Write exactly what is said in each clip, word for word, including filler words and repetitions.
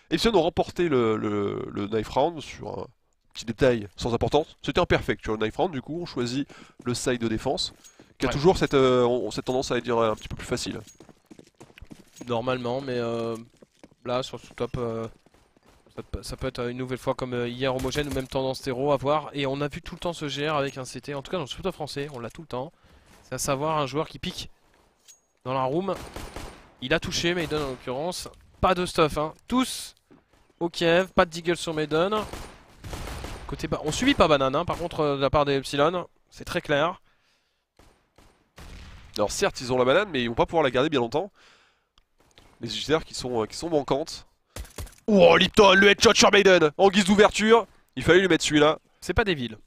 Epsilon ont remporté le, le, le knife round sur un petit détail sans importance. C'était imperfect sur le knife round, du coup on choisit le side de défense, qui a Ouais. toujours cette, euh, cette tendance à être un petit peu plus facile. Normalement, mais euh, là sur ce top, euh, ça, peut- ça peut être une nouvelle fois comme euh, hier homogène ou même tendance terreau à voir. Et on a vu tout le temps ce G R avec un C T, en tout cas dans le top français, on l'a tout le temps. C'est à savoir un joueur qui pique dans la room. Il a touché Maiden en l'occurrence. Pas de stuff, hein. Tous au Kiev, pas de deagle sur Maiden. Côté bas, on subit pas banane, hein. Par contre euh, de la part des Epsilon, c'est très clair. Alors certes ils ont la banane, mais ils vont pas pouvoir la garder bien longtemps. Les J T R qui sont, euh, qui sont manquantes. Oh Lipton, le headshot sur Maiden en guise d'ouverture. Il fallait lui mettre celui-là. C'est pas des villes.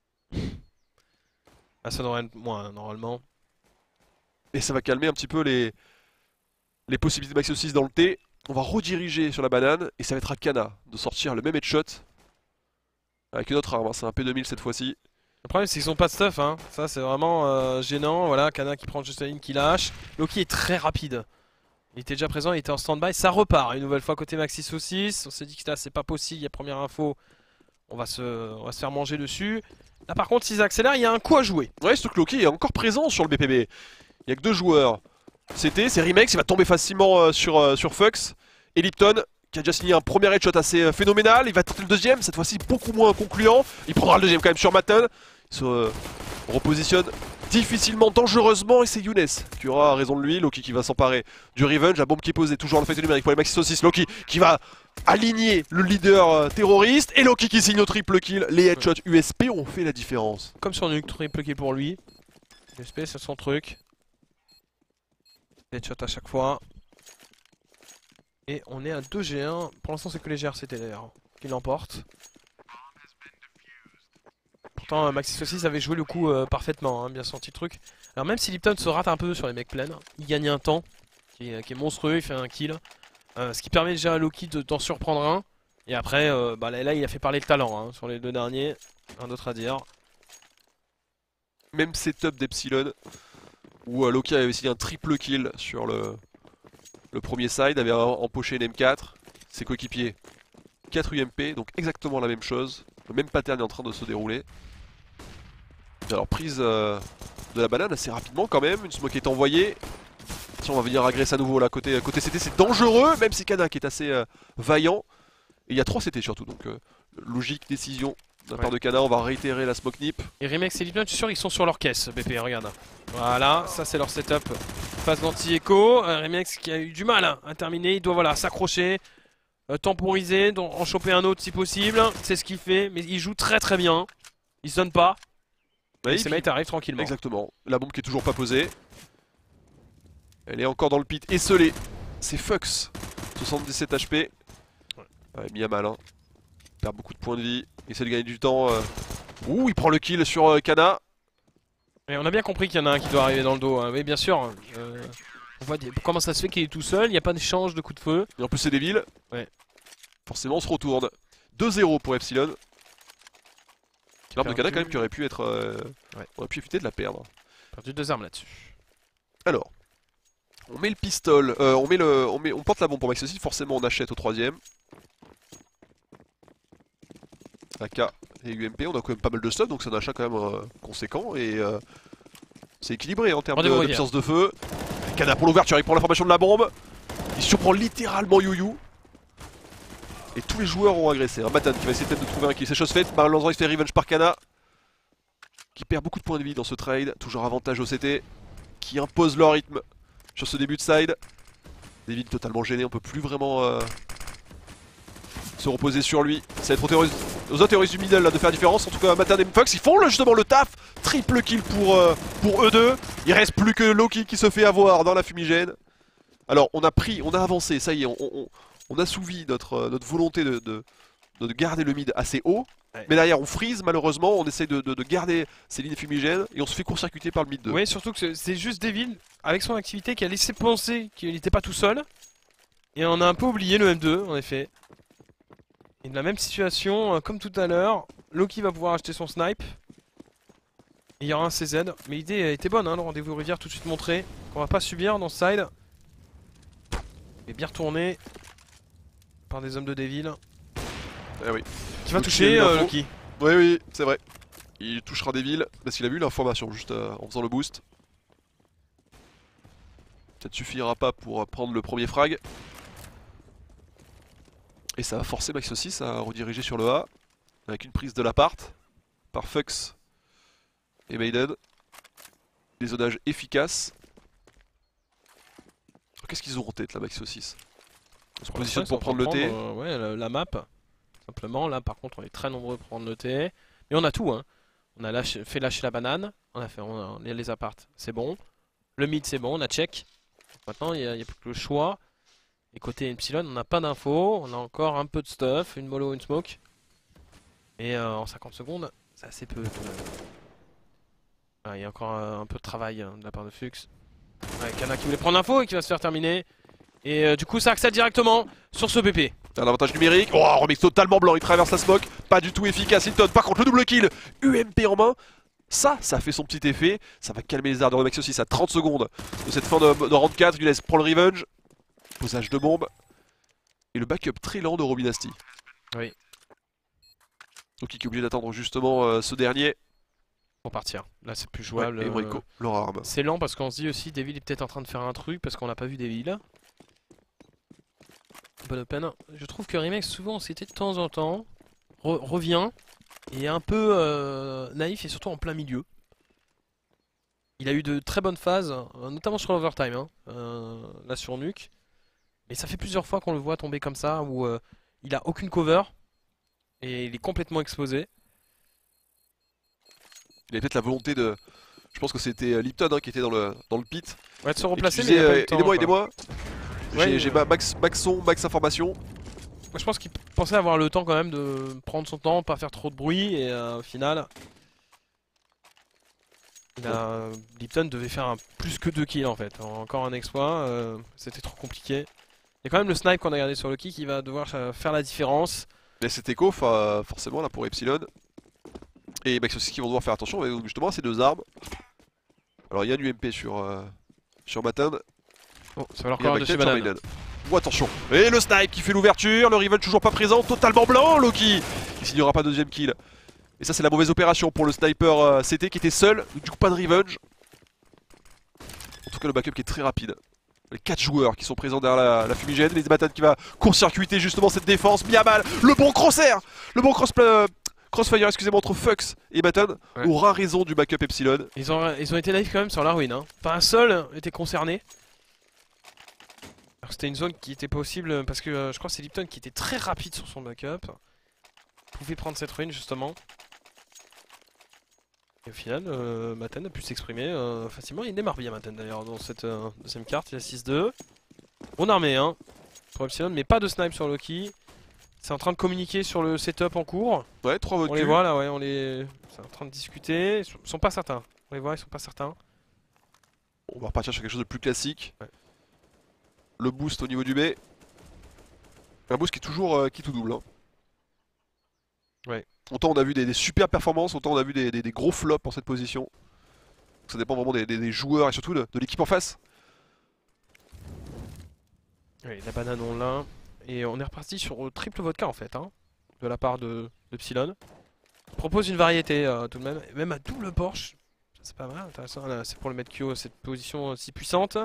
Ah, ça devrait être moins normalement. Et ça va calmer un petit peu les, les possibilités de Maxi six dans le T. On va rediriger sur la banane et ça va être à Kana de sortir le même headshot avec une autre arme, hein. C'est un P deux mille cette fois-ci. Le problème c'est qu'ils ont pas de stuff, hein. Ça c'est vraiment euh, gênant. Voilà, Kana qui prend juste la ligne qui lâche. Loki est très rapide. Il était déjà présent, il était en stand-by. Ça repart une nouvelle fois côté Maxi six. On s'est dit que là c'est pas possible. Il y a première info. On va, se, on va se faire manger dessus. Là par contre s'ils accélèrent, il y a un coup à jouer. Ouais, surtout que Loki est encore présent sur le B P B. Il y a que deux joueurs. C T, c'est Remix, il va tomber facilement euh, sur, euh, sur Fux. Et Lipton, qui a déjà signé un premier headshot assez euh, phénoménal. Il va tenter le deuxième, cette fois-ci beaucoup moins concluant. Il prendra le deuxième quand même sur Matten. Il se euh, repositionne difficilement, dangereusement. Et c'est Younes qui aura raison de lui. Loki qui va s'emparer du revenge. La bombe qui est posée, toujours en effet numérique pour les Maxi six. Loki qui va aligner le leader euh, terroriste. Et Loki qui signe au triple kill. Les headshots U S P ont fait la différence. Comme sur Nuke, triple kill pour lui. U S P c'est son truc. Headshot à chaque fois. Et on est à deux G un. Pour l'instant c'est que les G R C T d'ailleurs qui l'emportent. Pourtant Maxi six avait joué le coup euh, parfaitement, hein, bien senti le truc. Alors même si Lipton se rate un peu sur les mecs pleins, il gagne un temps qui est, qui est monstrueux, il fait un kill. Euh, ce qui permet déjà à Loki de- d'en surprendre un. Et après, euh, bah, là, là, il a fait parler le talent hein, sur les deux derniers. Un d'autre à dire. Même setup d'Epsilon où euh, Loki avait signé un triple kill sur le, le premier side, avait empoché une M quatre, ses coéquipiers quatre U M P, donc exactement la même chose, le même pattern est en train de se dérouler. Alors prise euh, de la banane assez rapidement quand même, une smoke est envoyée. Si on va venir agresser à nouveau là côté, côté C T, c'est dangereux, même si Kana qui est assez euh, vaillant. Et il y a trois C T surtout, donc euh, logique décision de la part Ouais. de Kana, on va réitérer la smoke nip. Et Remix et Lipton, je suis sûr ils sont sur leur caisse, B P, regarde. Voilà, ça c'est leur setup. Phase d'anti-écho. Euh, Remix qui a eu du mal hein, à terminer, il doit voilà s'accrocher, euh, temporiser, donc en choper un autre si possible. C'est ce qu'il fait, mais il joue très très bien. Il se donne pas. Ouais, Et ses mates arrivent tranquillement. exactement, la bombe qui est toujours pas posée. Elle est encore dans le pit, esselée. C'est Fux, soixante-dix-sept H P. Ouais, mis à mal, hein. Il perd beaucoup de points de vie, il essaie de gagner du temps. euh. Ouh, il prend le kill sur euh, Kana. Et on a bien compris qu'il y en a un qui doit arriver dans le dos. Hein. Oui, bien sûr. Euh, on voit des- comment ça se fait qu'il est tout seul, il n'y a pas d'échange de coups de feu. Et en plus c'est des villes. Ouais. Forcément on se retourne. deux zéro pour Epsilon. L'arme de Kana quand même qui aurait pu être... euh, Ouais. On aurait pu éviter de la perdre. Perdu deux armes là-dessus. Alors. On met le pistol, euh, on, met le, on, met, on porte la bombe pour Max aussi, forcément on achète au troisième. A K et U M P, on a quand même pas mal de stuff, donc c'est un achat quand même euh, conséquent et euh, c'est équilibré en termes de, Rendez-vous de rivière. puissance de feu. Kana pour l'ouverture, il prend l'information de la bombe. Il surprend littéralement Youyou. Et tous les joueurs ont agressé. Hein. Matan qui va essayer peut-être de trouver un kill, c'est chose faite. Malheureusement il se fait revenge par Kana. Qui perd beaucoup de points de vie dans ce trade, toujours avantage au C T. Qui impose leur rythme sur ce début de side. Des villes totalement gênées, on peut plus vraiment euh, se reposer sur lui. Ça va être aux, terroristes, aux autres terroristes du middle là, de faire la différence. En tout cas, Matan et Fox, ils font là, justement le taf. Triple kill pour, euh, pour eux deux. Il reste plus que Loki qui se fait avoir dans la fumigène. Alors, on a pris, on a avancé, ça y est, on, on, on assouvit notre, euh, notre volonté de, de, de garder le mid assez haut. Ouais. Mais derrière, on freeze malheureusement, on essaye de, de, de garder ces lignes fumigènes et on se fait court-circuiter par le mid deux. Oui, surtout que c'est- c'est juste Devil, avec son activité, qui a laissé penser qu'il n'était pas tout seul. Et on a un peu oublié le M deux, en effet. Et de la même situation, euh, comme tout à l'heure, Loki va pouvoir acheter son snipe. Et il y aura un C Z. Mais l'idée était bonne, hein, le rendez-vous rivière tout de suite montré. Qu'on va pas subir dans ce side. Et bien retourné. par des hommes de Devil. Eh oui. Qui va Loki toucher a eu euh, l'info. Loki. Oui, oui, c'est vrai. Il touchera des villes parce qu'il a vu l'information juste euh, en faisant le boost. Ça ne suffira pas pour euh, prendre le premier frag. Et ça va forcer Maxo six à rediriger sur le A. Avec une prise de l'appart par Fux et Maiden. Des zonages efficaces. Qu'est-ce qu'ils ont en tête là, Maxo six? On se positionne pour prendre le T. Euh, ouais, la, la map. Simplement, là par contre on est très nombreux pour prendre le T. Mais on a tout hein. On a lâché, fait lâcher la banane. On a fait on a, les, les apparts, c'est bon. Le mid c'est bon, on a check. Maintenant il n'y a, a plus que le choix. Et côté Epsilon on n'a pas d'infos. On a encore un peu de stuff, une mollo, une smoke. Et euh, en cinquante secondes, c'est assez peu. Ah, il y a encore euh, un peu de travail hein, de la part de Fux. Ouais, Kana qui voulait prendre l'info et qui va se faire terminer. Et euh, du coup ça accède directement sur ce B P. Un avantage numérique. Oh, un remix totalement blanc. Il traverse la smoke. Pas du tout efficace. Hilton. Par contre, le double kill. U M P en main. Ça, ça fait son petit effet. Ça va calmer les ardeurs de Maxo six à trente secondes de cette fin de, de round quatre. Gules prend le revenge. Posage de bombe. Et le backup très lent de Robinasti. Oui. Donc il est obligé d'attendre justement euh, ce dernier. Pour partir. Là c'est plus jouable. Ouais, et Morico, leur arme. C'est lent parce qu'on se dit aussi Devil est peut-être en train de faire un truc parce qu'on n'a pas vu Devil. Bonne open. Je trouve que Remix souvent c'était de temps en temps re revient et est un peu euh, naïf et surtout en plein milieu. Il a eu de très bonnes phases, notamment sur l'overtime, hein, euh, là sur Nuke. Mais ça fait plusieurs fois qu'on le voit tomber comme ça où euh, il a aucune cover et il est complètement exposé. Il avait peut-être la volonté de. Je pense que c'était Lipton hein, qui était dans le, dans le pit. Ouais, de se replacer, disais, mais il a pas eu euh, le temps. aidez-moi, aidez-moi. Ouais, J'ai euh... ma max, max son, max information. Je pense qu'il pensait avoir le temps quand même de prendre son temps, pas faire trop de bruit et euh, au final, il a... Lipton devait faire un plus que deux kills en fait. Encore un exploit, euh, c'était trop compliqué. Il y a quand même le snipe qu'on a gardé sur Loki qui va devoir faire la différence. Mais c'est écho, forcément là pour Epsilon. Et Maxo six qui vont devoir faire attention avec justement ces deux armes. Alors il y a un U M P sur, euh, sur Matin. Oh, ça va leur corps dessus banane. Oh, attention. Et le snipe qui fait l'ouverture, le rival toujours pas présent, totalement blanc, Loki. Il signera pas deuxième kill. Et ça c'est la mauvaise opération pour le sniper euh, C T qui était seul, donc du coup pas de revenge. En tout cas le backup qui est très rapide. Les quatre joueurs qui sont présents derrière la, la fumigène, les Matin qui va court-circuiter justement cette défense, mis à mal. Le bon crosshair, le bon cross euh, crossfire excusez-moi entre Fux et Matin, ouais. Aura raison du backup Epsilon. Ils ont, ils ont été naïfs quand même sur la ruine, hein. Pas un seul était concerné. C'était une zone qui était possible parce que euh, je crois que c'est Lipton qui était très rapide sur son backup. Pouvait prendre cette ruine justement. Et au final, euh, Maten a pu s'exprimer euh, facilement. Il démarre bien Maten d'ailleurs dans cette euh, deuxième carte. Il a six deux. Bonne armée hein, pour Epsilon, mais pas de snipe sur Loki. C'est en train de communiquer sur le setup en cours. Ouais, trois votes. On les voit là, ouais, on les. C'est en train de discuter. Ils sont pas certains. On les voit, ils sont pas certains. On va repartir sur quelque chose de plus classique. Ouais. Le boost au niveau du B. Un boost qui est toujours euh, qui tout double. Hein. Ouais. Autant on a vu des, des super performances, autant on a vu des, des, des gros flops en cette position. Donc ça dépend vraiment des, des, des joueurs et surtout de, de l'équipe en face. Oui, la banane on l'a. Et on est reparti sur triple vodka en fait, hein, de la part de, de Psylon. Propose une variété euh, tout de même, même à double Porsche. C'est pas mal, intéressant. C'est pour le mettre Q O cette position si puissante.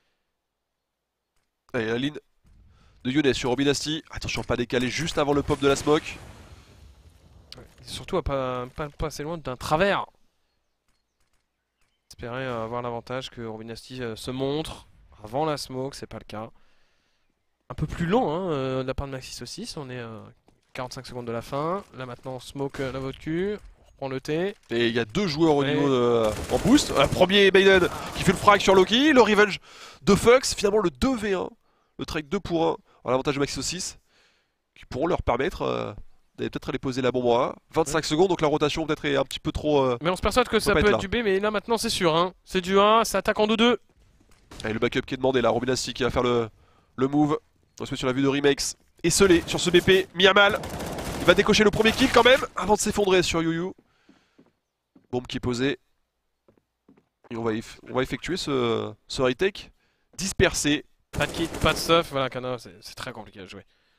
Allez, la ligne de Younes sur Robinasti. Attention, pas décaler juste avant le pop de la smoke. Ouais, surtout à pas, pas, pas assez loin d'un travers. Espérer euh, avoir l'avantage que Robinasti euh, se montre avant la smoke, c'est pas le cas. Un peu plus long hein, euh, de la part de Maxi Saucisse, on est à euh, quarante-cinq secondes de la fin. Là maintenant, smoke euh, la vodka, on reprend le T. Et il y a deux joueurs au ouais. niveau de, euh, en boost. Un premier Maiden qui fait le frag sur Loki, le revenge de Fux, finalement le deux v un. Le trade deux pour un, à l'avantage de Maxi Saucisse, qui pourront leur permettre euh, d'aller peut-être aller poser la bombe en A. vingt-cinq ouais. secondes, donc la rotation peut-être est un petit peu trop... Euh, mais on se persuade que ça peut être là. Du B, mais là maintenant c'est sûr. Hein. C'est du un, ça attaque en deux deux. Allez, le backup qui est demandé là, Robinasti qui va faire le, le move. On se met sur la vue de Remakes. Esselé sur ce B P, mis à mal. Il va décocher le premier kill quand même, avant de s'effondrer sur Yuyu. Bombe qui est posée. Et on va, on va effectuer ce, ce retake dispersé. Pas de kit, pas de stuff, voilà, Kana, c'est très compliqué à jouer.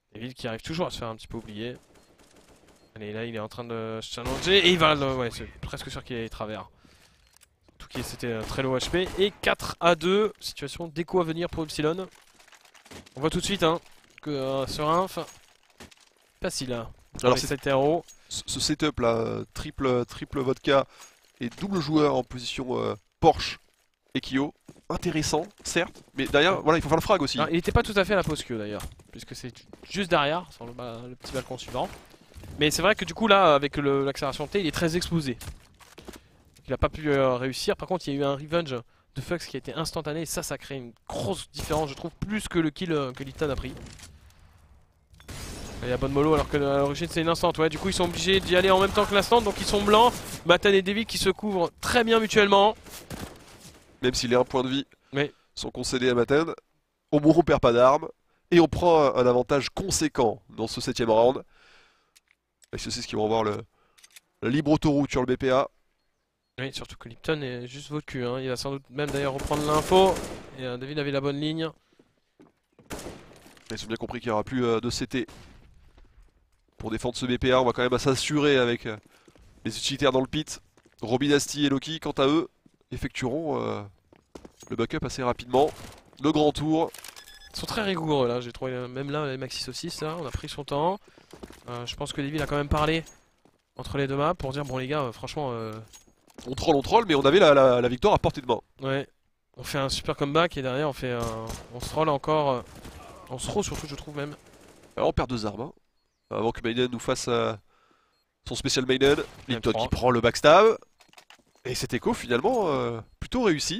David qui arrive toujours à se faire un petit peu oublier. Allez, là il est en train de se challenger et il va, le... ouais, c'est presque sûr qu'il est travers. Tout qui c'était euh, très low H P. Et quatre à deux, situation d'écho à venir pour Epsilon. On voit tout de suite hein, que euh, sur Inf, facile hein. Alors c'est sept héros. Ce, ce setup là, euh, triple, triple vodka et double joueur en position euh, Porsche et Kyo, intéressant certes, mais derrière voilà il faut faire le frag aussi. Alors, il n'était pas tout à fait à la pause queue d'ailleurs, puisque c'est juste derrière, sur le, bah, le petit balcon suivant. Mais c'est vrai que du coup là, avec l'accélération T, il est très exposé. Il n'a pas pu euh, réussir, par contre il y a eu un revenge de Fux qui a été instantané, et ça, ça crée une grosse différence je trouve, plus que le kill euh, que Lipton a pris. Il y a bonne mollo alors que à l'origine c'est une instant, ouais du coup ils sont obligés d'y aller en même temps que l'instant, donc ils sont blancs. Matan et David qui se couvrent très bien mutuellement. Même si les un point de vie Mais... sont concédés à Maten, au moins on perd pas d'armes et on prend un, un avantage conséquent dans ce septième round. Et c'est ce qui vont voir le, le libre autoroute sur le B P A. Oui, surtout que Lipton est juste votre cul, hein. Il va sans doute même d'ailleurs reprendre l'info. Et euh, David avait la bonne ligne. Ils ont bien compris qu'il n'y aura plus euh, de C T. Pour défendre ce B P A, on va quand même s'assurer avec euh, les utilitaires dans le pit. Robinasti et Loki, quant à eux, effectueront euh, le backup assez rapidement. Le grand tour. Ils sont très rigoureux là, j'ai trouvé, euh, même là, les Maxi Saucisses, là, on a pris son temps. Euh, je pense que David a quand même parlé entre les deux maps pour dire, bon les gars, euh, franchement... Euh... On troll, on troll, mais on avait la, la, la victoire à portée de main. Ouais, on fait un super comeback et derrière on fait un... on se troll encore... Euh... On se troll surtout, je trouve même. Alors on perd deux armes, hein. Avant que Maiden nous fasse euh, son spécial Maiden. Lipton qui prend le backstab. Et cet écho finalement euh, plutôt réussi.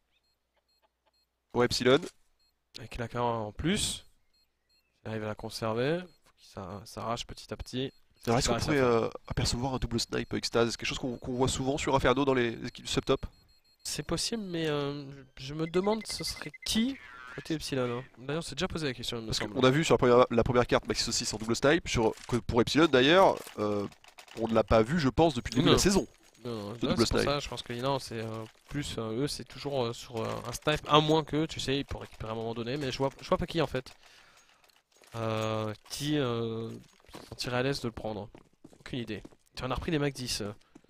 Pour Epsilon. Avec la K en plus. Il arrive à la conserver. Faut qu'il s'arrache petit à petit. Alors est-ce qu'on pourrait euh, apercevoir un double snipe extase? C'est quelque chose qu'on qu'on voit souvent sur Inferno dans les équipes subtop? C'est possible, mais euh, je me demande ce serait qui côté Epsilon. Hein. D'ailleurs, c'est déjà posé la question. Parce qu'on a vu sur la première, la première carte Maxi Saucisse en double snipe, sur, que pour Epsilon d'ailleurs, euh, on ne l'a pas vu, je pense, depuis le début non. de la saison. Non, non, c'est pour ça, je pense que non, c'est euh, plus euh, eux, c'est toujours euh, sur euh, un snipe, un moins que tu sais, pour récupérer à un moment donné, mais je vois, je vois pas qui en fait. Euh, qui euh, se sentirait à l'aise de le prendre. Aucune idée. Tu en as repris des Mac dix. Euh.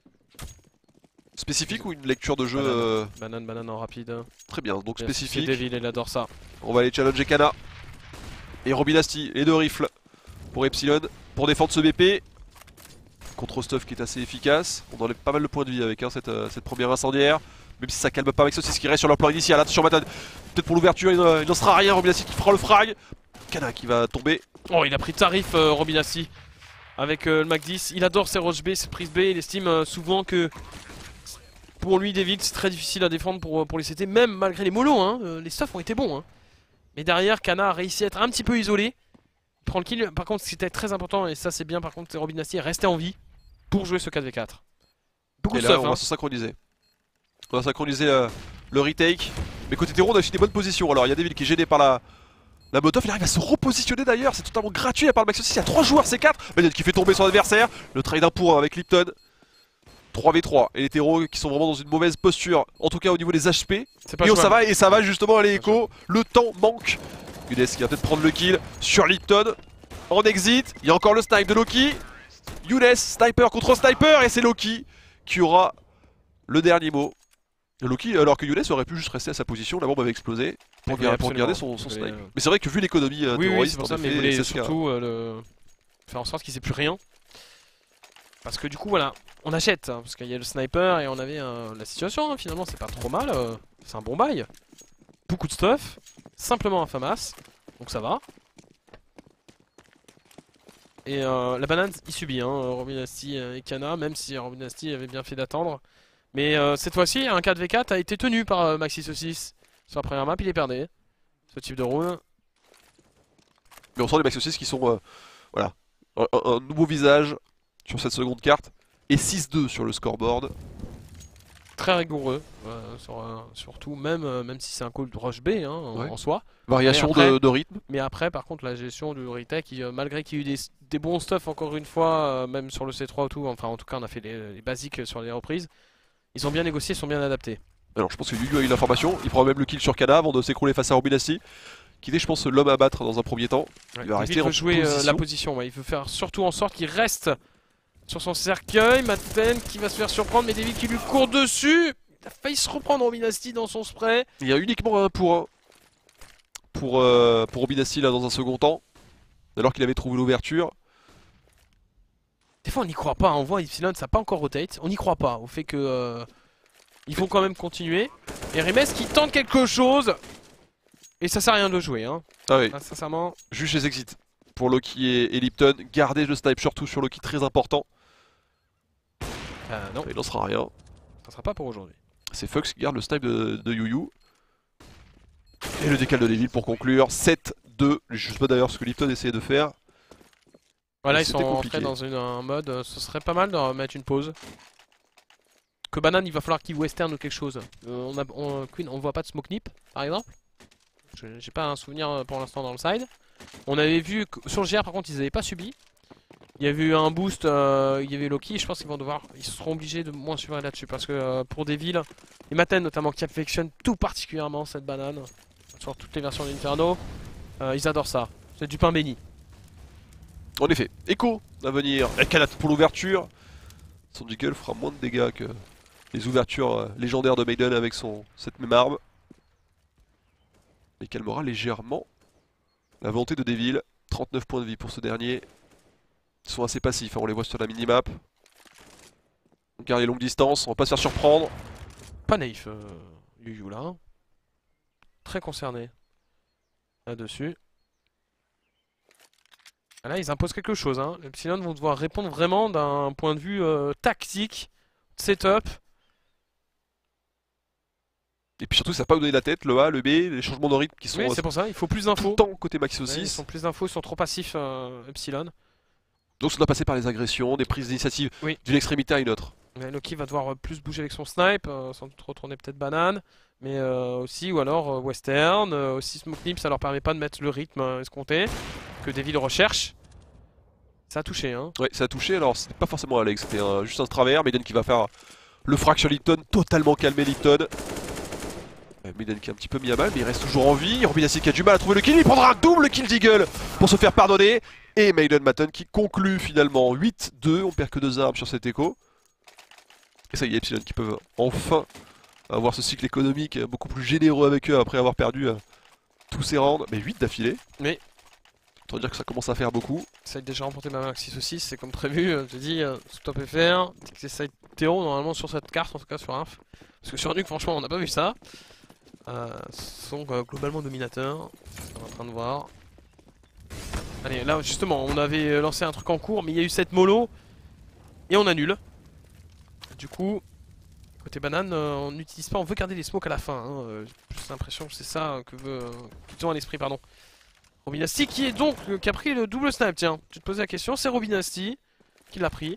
Spécifique ou une lecture de jeu banane, euh... banane, banane en rapide. Très bien, donc Yes, spécifique. Devil, il adore ça. On va aller challenger Kana. Et Robinasti, les deux rifles pour Epsilon, pour défendre ce B P. Contre Stuff qui est assez efficace. On enlève pas mal de points de vie avec hein, cette, euh, cette première incendiaire. Même si ça calme pas avec ça, c'est ce qui reste sur leur plan initial. Attention Matan, peut-être pour l'ouverture, il n'en sera rien. Robinasti qui fera le frag. Kana qui va tomber. Oh, il a pris tarif euh, Robinasti avec euh, le Mac dix. Il adore ses roches B, ses prises B. Il estime euh, souvent que pour lui, David, c'est très difficile à défendre pour, pour les C T, même malgré les mollos. Hein, euh, les stuffs ont été bons. Hein. Mais derrière, Kana a réussi à être un petit peu isolé. Il prend le kill. Par contre, ce qui était très important, et ça c'est bien, par contre, Robinasti est resté en vie pour jouer ce quatre v quatre. Beaucoup et de là, stuff. on hein. va se synchroniser. On va synchroniser euh, le retake. Mais côté terreau, on a aussi des bonnes positions. Alors, il y a David qui est gêné par la. La Molotov, il arrive à se repositionner d'ailleurs, c'est totalement gratuit à part le Max aussi, il y a trois joueurs C quatre, Maiden qui fait tomber son adversaire, le trade d'un pour un avec Lipton, trois v trois, et les terreaux qui sont vraiment dans une mauvaise posture, en tout cas au niveau des H P, Pas et jouable. ça va, et ça va justement aller écho, le temps manque, Younes qui va peut-être prendre le kill sur Lipton, en exit, il y a encore le snipe de Loki, Younes, sniper contre sniper, et c'est Loki qui aura le dernier mot. Loki, alors que Younes aurait pu juste rester à sa position, la bombe avait explosé pour, gar pour garder son, son snipe. Euh... Mais c'est vrai que vu l'économie euh, oui, terroriste, oui, c'est pour ça, effet, mais il voulait c'est surtout euh, le... faire en sorte qu'il ne sait plus rien. Parce que du coup, voilà, on achète, hein, parce qu'il y a le sniper et on avait euh, la situation, hein, finalement, c'est pas trop mal. Euh, c'est un bon bail. Beaucoup de stuff, simplement un FAMAS, donc ça va. Et euh, la banane, il subit, hein, Robinasti et Kana, même si Robinasti avait bien fait d'attendre. Mais euh, cette fois-ci, un quatre v quatre a été tenu par euh, Maxi Saucisse. Sur la première map, il est perdu. Ce type de round. Mais on sent les Max six qui sont, euh, voilà, un, un nouveau visage sur cette seconde carte. Et six deux sur le scoreboard. Très rigoureux, euh, sur, euh, surtout, même, euh, même si c'est un call de rush B hein, en, ouais. en soi. Variation après, de, de rythme. Mais après, par contre, la gestion du retake, qui, euh, malgré qu'il y a eu des, des bons stuff encore une fois, euh, même sur le C trois ou tout, enfin en tout cas on a fait les, les basiques sur les reprises. Ils ont bien négocié, ils sont bien adaptés. Alors je pense que Yuyu a eu l'information, il prend même le kill sur Kana avant de s'écrouler face à Robinasti. qui était je pense l'homme à battre dans un premier temps. Ouais, Il va rester veut en jouer euh, position. la position, ouais. Il veut faire surtout en sorte qu'il reste sur son cercueil. Maten qui va se faire surprendre, mais David qui lui court dessus. Il a failli se reprendre Robinasti dans son spray. Il y a uniquement un pour un pour, euh, pour Robinasti là dans un second temps, alors qu'il avait trouvé l'ouverture. Des fois on n'y croit pas, hein. On voit Epsilon ça n'a pas encore rotate, on n'y croit pas au fait que euh, ils vont quand même continuer. Et Rimes qui tente quelque chose. Et ça sert à rien de le jouer, hein. Ah oui, Ah, sincèrement. juste les exits pour Loki et, et Lipton. Gardez le snipe surtout sur Loki, très important. Euh, non, Il n'en sera rien. ça sera pas pour aujourd'hui. C'est Fox qui garde le snipe de, de Yuyu. Et le décal de Devil pour conclure. sept deux. Je sais pas d'ailleurs ce que Lipton essayait de faire. Voilà, Mais ils sont c'était entrés compliqué. dans une- un mode, euh, ce serait pas mal de mettre une pause. Que Banane, il va falloir qu'il western ou quelque chose. Euh, on a, on, Queen, on voit pas de smoke nip, par exemple. Je- J'ai pas un souvenir euh, pour l'instant dans le side. On avait vu que sur le G R, par contre, ils avaient pas subi. Il y avait eu un boost, euh, il y avait Loki. Je pense qu'ils vont devoir, ils seront obligés de moins suivre là-dessus parce que euh, pour des villes, et Maten notamment qui affectionnent tout particulièrement cette banane sur toutes les versions d'Inferno, euh, ils adorent ça. C'est du pain béni. En effet, Echo à venir. Elkalat pour l'ouverture. Son Jiggle fera moins de dégâts que les ouvertures euh, légendaires de Maiden avec son, cette même arme. Mais calmera légèrement la volonté de Devil. trente-neuf points de vie pour ce dernier. Ils sont assez passifs, hein, on les voit sur la minimap. On garde les longues distances, on va pas se faire surprendre. Pas naïf, euh, Yuyu là. hein. Très concerné là-dessus. Ah, là, ils imposent quelque chose. Hein. Les Epsilon vont devoir répondre vraiment d'un point de vue euh, tactique, setup. Et puis surtout, ça n'a pas donné la tête, le A, le B, les changements de rythme qui sont Oui, euh, c'est pour ça, il faut plus tout le d'infos. temps côté Maxi Ouais, ils six. sont plus d'infos, ils sont trop passifs, euh, Epsilon. Donc ça doit passer par les agressions, des prises d'initiative Oui. d'une extrémité à une autre. Mais Loki va devoir euh, plus bouger avec son snipe, euh, sans doute retourner peut-être banane. Mais euh, aussi, ou alors euh, western, euh, aussi smoke nip, ça leur permet pas de mettre le rythme euh, escompté que Devil recherche. Ça a touché, hein. Ouais, ça a touché, alors c'était pas forcément Alex, c'était un- juste un travers. Maiden qui va faire le frac sur Lipton, totalement calmé Lipton. Euh, Maiden qui est un petit peu mis à mal, mais il reste toujours en vie. Robinassi qui a du mal à trouver le kill, il prendra un double kill d'Eagle pour se faire pardonner. Et Maiden Matten qui conclut finalement huit deux, on perd que deux armes sur cet écho. Et ça y est, Epsilon qui peuvent enfin avoir ce cycle économique beaucoup plus généreux avec eux après avoir perdu euh, tous ces rounds. Mais huit d'affilée. Mais autant dire que ça commence à faire beaucoup. ça a déjà remporté ma max six aussi, c'est comme prévu. euh, J'ai dit, euh, sous top F R, c'est ça Théo normalement sur cette carte, en tout cas sur Inf. Parce que sur Nuke, franchement, on n'a pas vu ça. Euh, sont euh, globalement dominateurs. On est en train de voir. Allez, là justement, on avait lancé un truc en cours, mais il y a eu cette mollo. Et on annule. Du coup, côté banane, euh, on n'utilise pas, on veut garder les smokes à la fin. Hein. euh, J'ai plus l'impression que c'est ça que veut. Euh, qu'ils ont à l'esprit, pardon. Robinasti qui est donc euh, qui a pris le double snipe, tiens. Tu te posais la question, c'est Robinasti qui l'a pris.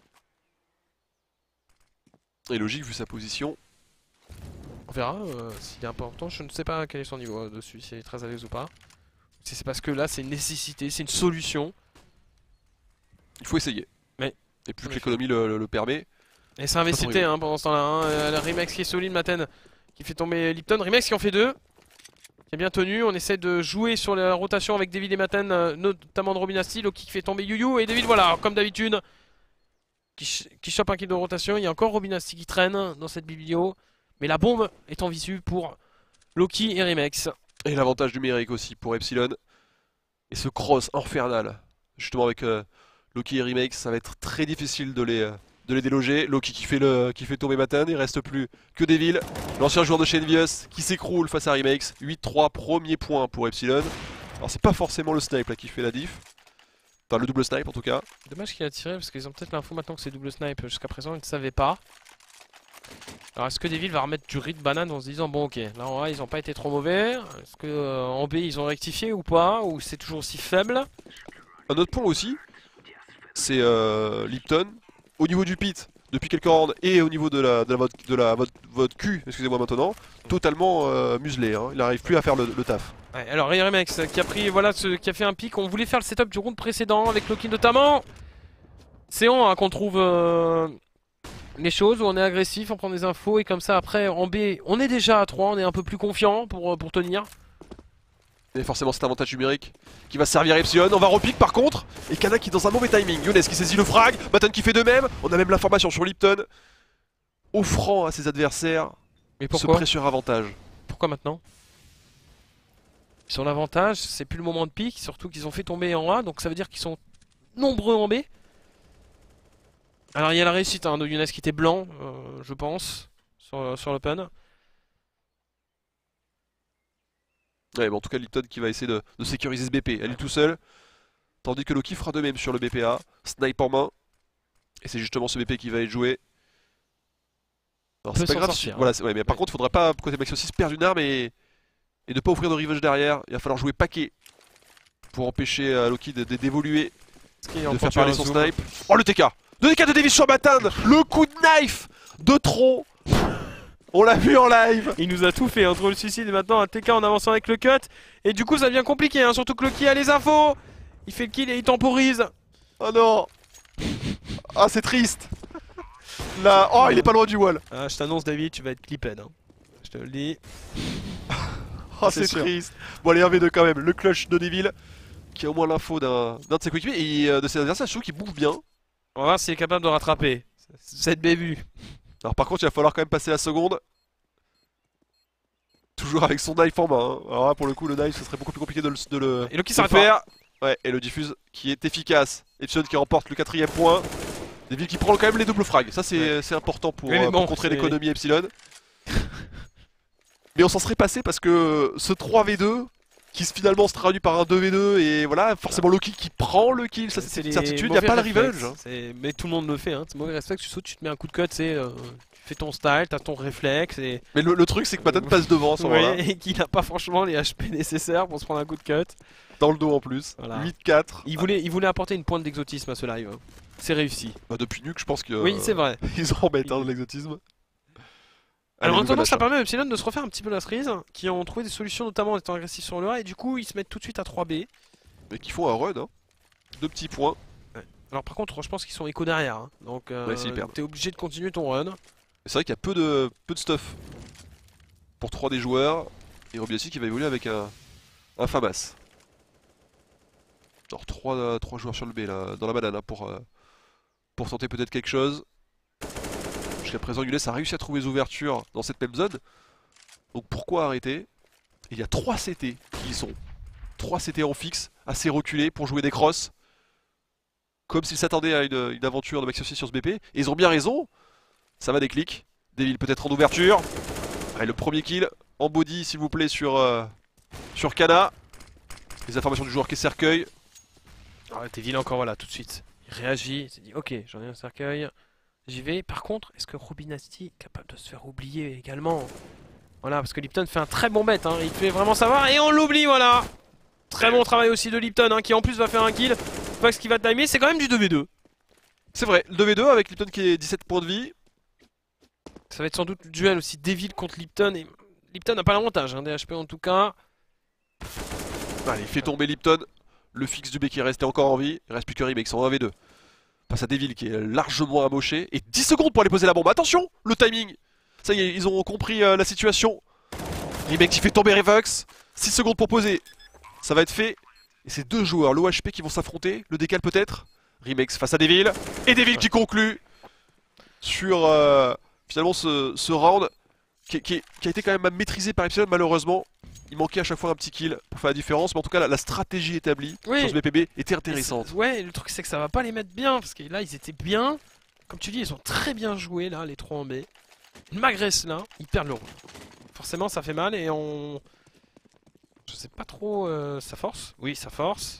Et logique vu sa position. On verra euh, s'il est important. Je ne sais pas quel est son niveau euh, dessus, s'il est très à l'aise ou pas. Si c'est parce que là c'est une nécessité, c'est une solution. Il faut essayer. Mais, et plus en que l'économie le, le- le permet. Et c'est un V C T hein, pendant ce temps-là. Hein. Euh, Le Remax qui est solide, Maten qui fait tomber Lipton. Remax qui en fait deux. Qui est bien tenu. On essaie de jouer sur la rotation avec David et Maten, euh, notamment de Robinasti. Loki qui fait tomber Yuyu. Et David, voilà, comme d'habitude, qui, ch qui chope un kill de rotation. Il y a encore Robinasti qui traîne dans cette biblio. Mais la bombe est en visu pour Loki et Remax. Et l'avantage numérique aussi pour Epsilon. Et ce cross infernal, justement avec euh, Loki et Remake, ça va être très difficile de les, euh, de les déloger. Loki qui fait, le, qui fait tomber Matten, il reste plus que Devil. L'ancien joueur de chez Envious qui s'écroule face à Remakes. huit trois, premier point pour Epsilon. Alors c'est pas forcément le snipe là qui fait la diff. Enfin le double snipe en tout cas. Dommage qu'il a tiré parce qu'ils ont peut-être l'info maintenant que c'est double snipe. Jusqu'à présent, ils ne savaient pas. Alors est-ce que Devil va remettre du rythme banane en se disant bon ok, là en A ils ont pas été trop mauvais. Est-ce que euh, en B ils ont rectifié ou pas? Ou c'est toujours aussi faible? Un autre point aussi, c'est euh, Lipton. Au niveau du pit, depuis quelques rounds, et au niveau de la, de la, vote, de la vote, vote Q, excusez-moi maintenant, totalement euh, muselé. Hein. Il n'arrive plus à faire le, le taf. Ouais, alors R M X qui a pris, voilà, ce, qui a fait un pic. On voulait faire le setup du round précédent avec Loki notamment. C'est on hein, qu'on trouve euh, les choses où on est agressif, on prend des infos et comme ça après en B, on est déjà à trois, on est un peu plus confiant pour, pour tenir. Et forcément cet avantage numérique qui va servir à Epsilon. On va repique par contre. Et Kana qui est dans un mauvais timing. Younes qui saisit le frag. Matten qui fait de même. On a même l'information sur Lipton. Offrant à ses adversaires Mais ce pourquoi précieux avantage. Pourquoi maintenant? Ils sont en avantage, c'est plus le moment de pique, surtout qu'ils ont fait tomber en A, donc ça veut dire qu'ils sont nombreux en B. Alors il y a la réussite hein, de Younes qui était blanc, euh, je pense, sur, sur l'open. Ouais, mais en tout cas Lipton qui va essayer de, de sécuriser ce B P. Elle est tout seul. Tandis que Loki fera de même sur le B P A. Snipe en main. Et c'est justement ce B P qui va être joué. Alors c'est pas grave. Si... Sortir, Voilà, hein. ouais, mais par ouais. contre, il faudra pas, côté Maxi six, perdre une arme et, et ne pas offrir de revenge derrière. Il va falloir jouer paquet pour empêcher euh, Loki d'évoluer, de, de faire parler son zoom. Snipe. Oh le T K! deux T K de Davis sur Matten. Le coup de knife de trop. On l'a vu en live. Il nous a tout fait entre le suicide et maintenant un T K en avançant avec le cut. Et du coup ça devient compliqué, hein, surtout que Loki a les infos. Il fait le kill et il temporise. Oh non. Ah c'est triste. Là, oh il est pas loin du wall. Ah, je t'annonce David, tu vas être clipped. Hein. Je te le dis. Oh c'est triste. Bon allez un V deux quand même, le clutch de Devil qui a au moins l'info d'un de ses coéquipiers et euh, de ses adversaires, je trouve qu'il bouge bien. On va voir s'il est capable de rattraper cette bévue. Alors par contre il va falloir quand même passer la seconde. Toujours avec son knife en main. Hein. Alors là pour le coup le knife ce serait beaucoup plus compliqué de le, de le, et le qui de le faire. Ouais, et le diffuse qui est efficace. Epsilon qui remporte le quatrième point. Devil qui prend quand même les doubles frags. Ça c'est ouais. important pour, oui, euh, bon, pour contrer l'économie Epsilon. Mais on s'en serait passé parce que ce trois V deux qui finalement se traduit par un deux V deux et voilà, forcément Loki qui prend le kill, ça c'est une certitude, il n'y a pas le revenge. Hein. Mais tout le monde le fait, hein. C'est mauvais réflexe, tu sautes, tu te mets un coup de cut, euh, tu fais ton style, t'as ton réflexe et... Mais le, le truc c'est que Matten passe devant à ce moment-là. Ouais, et qu'il n'a pas franchement les H P nécessaires pour se prendre un coup de cut. Dans le dos en plus, voilà. huit quatre. Il voulait, il voulait apporter une pointe d'exotisme à ce live. C'est réussi. Bah depuis Nuke je pense que... Oui c'est vrai. Ils en remettent hein, de l'exotisme. Alors en attendant ça permet à Epsilon de se refaire un petit peu la cerise, qui ont trouvé des solutions notamment en étant agressifs sur le A et du coup ils se mettent tout de suite à trois B. Mais qui font un run, hein. Deux petits points. Ouais. Alors par contre je pense qu'ils sont écho derrière, hein. Donc euh, ouais, t'es obligé de continuer ton run. C'est vrai qu'il y a peu de, peu de stuff pour trois des joueurs et Robiassi qui va évoluer avec un, un Famas. Genre trois, trois joueurs sur le B là, dans la banane hein, pour, euh, pour tenter peut-être quelque chose. Jusqu'à présent, Younes a réussi à trouver des ouvertures dans cette même zone. Donc pourquoi arrêter? Et il y a trois C T qui y sont. trois C T en fixe, assez reculés pour jouer des crosses. Comme s'ils s'attendaient à une, une aventure de Maxi aussi sur ce B P. Et ils ont bien raison. Ça va des clics. Devil peut-être en ouverture. Allez, le premier kill en body s'il vous plaît sur, euh, sur Kana. Les informations du joueur qui est cercueil. Ah, Devil encore voilà tout de suite. Il réagit, il s'est dit ok j'en ai un cercueil. J'y vais. Par contre, est-ce que Robinasti est capable de se faire oublier également? Voilà, parce que Lipton fait un très bon bet, hein. Il fait vraiment savoir et on l'oublie, voilà. Très bon travail aussi de Lipton, hein, qui en plus va faire un kill. Fox qui va timer, c'est quand même du deux V deux. C'est vrai, le deux V deux avec Lipton qui est dix-sept points de vie. Ça va être sans doute le duel aussi Devil contre Lipton. Et Lipton n'a pas l'avantage, hein, des H P en tout cas. Allez, il fait tomber Lipton. Le fixe du B qui est resté encore en vie. Il reste plus que Remake en un V deux. Passe à Devil qui est largement amoché. Et dix secondes pour aller poser la bombe. Attention, le timing. Ça y est, ils ont compris euh, la situation. Remake qui fait tomber Revox. six secondes pour poser. Ça va être fait. Et c'est deux joueurs, l'O H P qui vont s'affronter. Le décal peut-être. Remake face à Devil. Et Devil qui conclut sur euh, finalement ce, ce round qui, qui, qui a été quand même maîtrisé par Epsilon malheureusement. Il manquait à chaque fois un petit kill pour faire la différence, mais en tout cas la, la stratégie établie oui. sur ce B P B était intéressante. Ouais, le truc c'est que ça va pas les mettre bien, parce que là ils étaient bien. Comme tu dis, ils ont très bien joué là, les trois en B. Malgré cela, ils perdent le round. Forcément ça fait mal et on... Je sais pas trop, euh, ça force. Oui, ça force.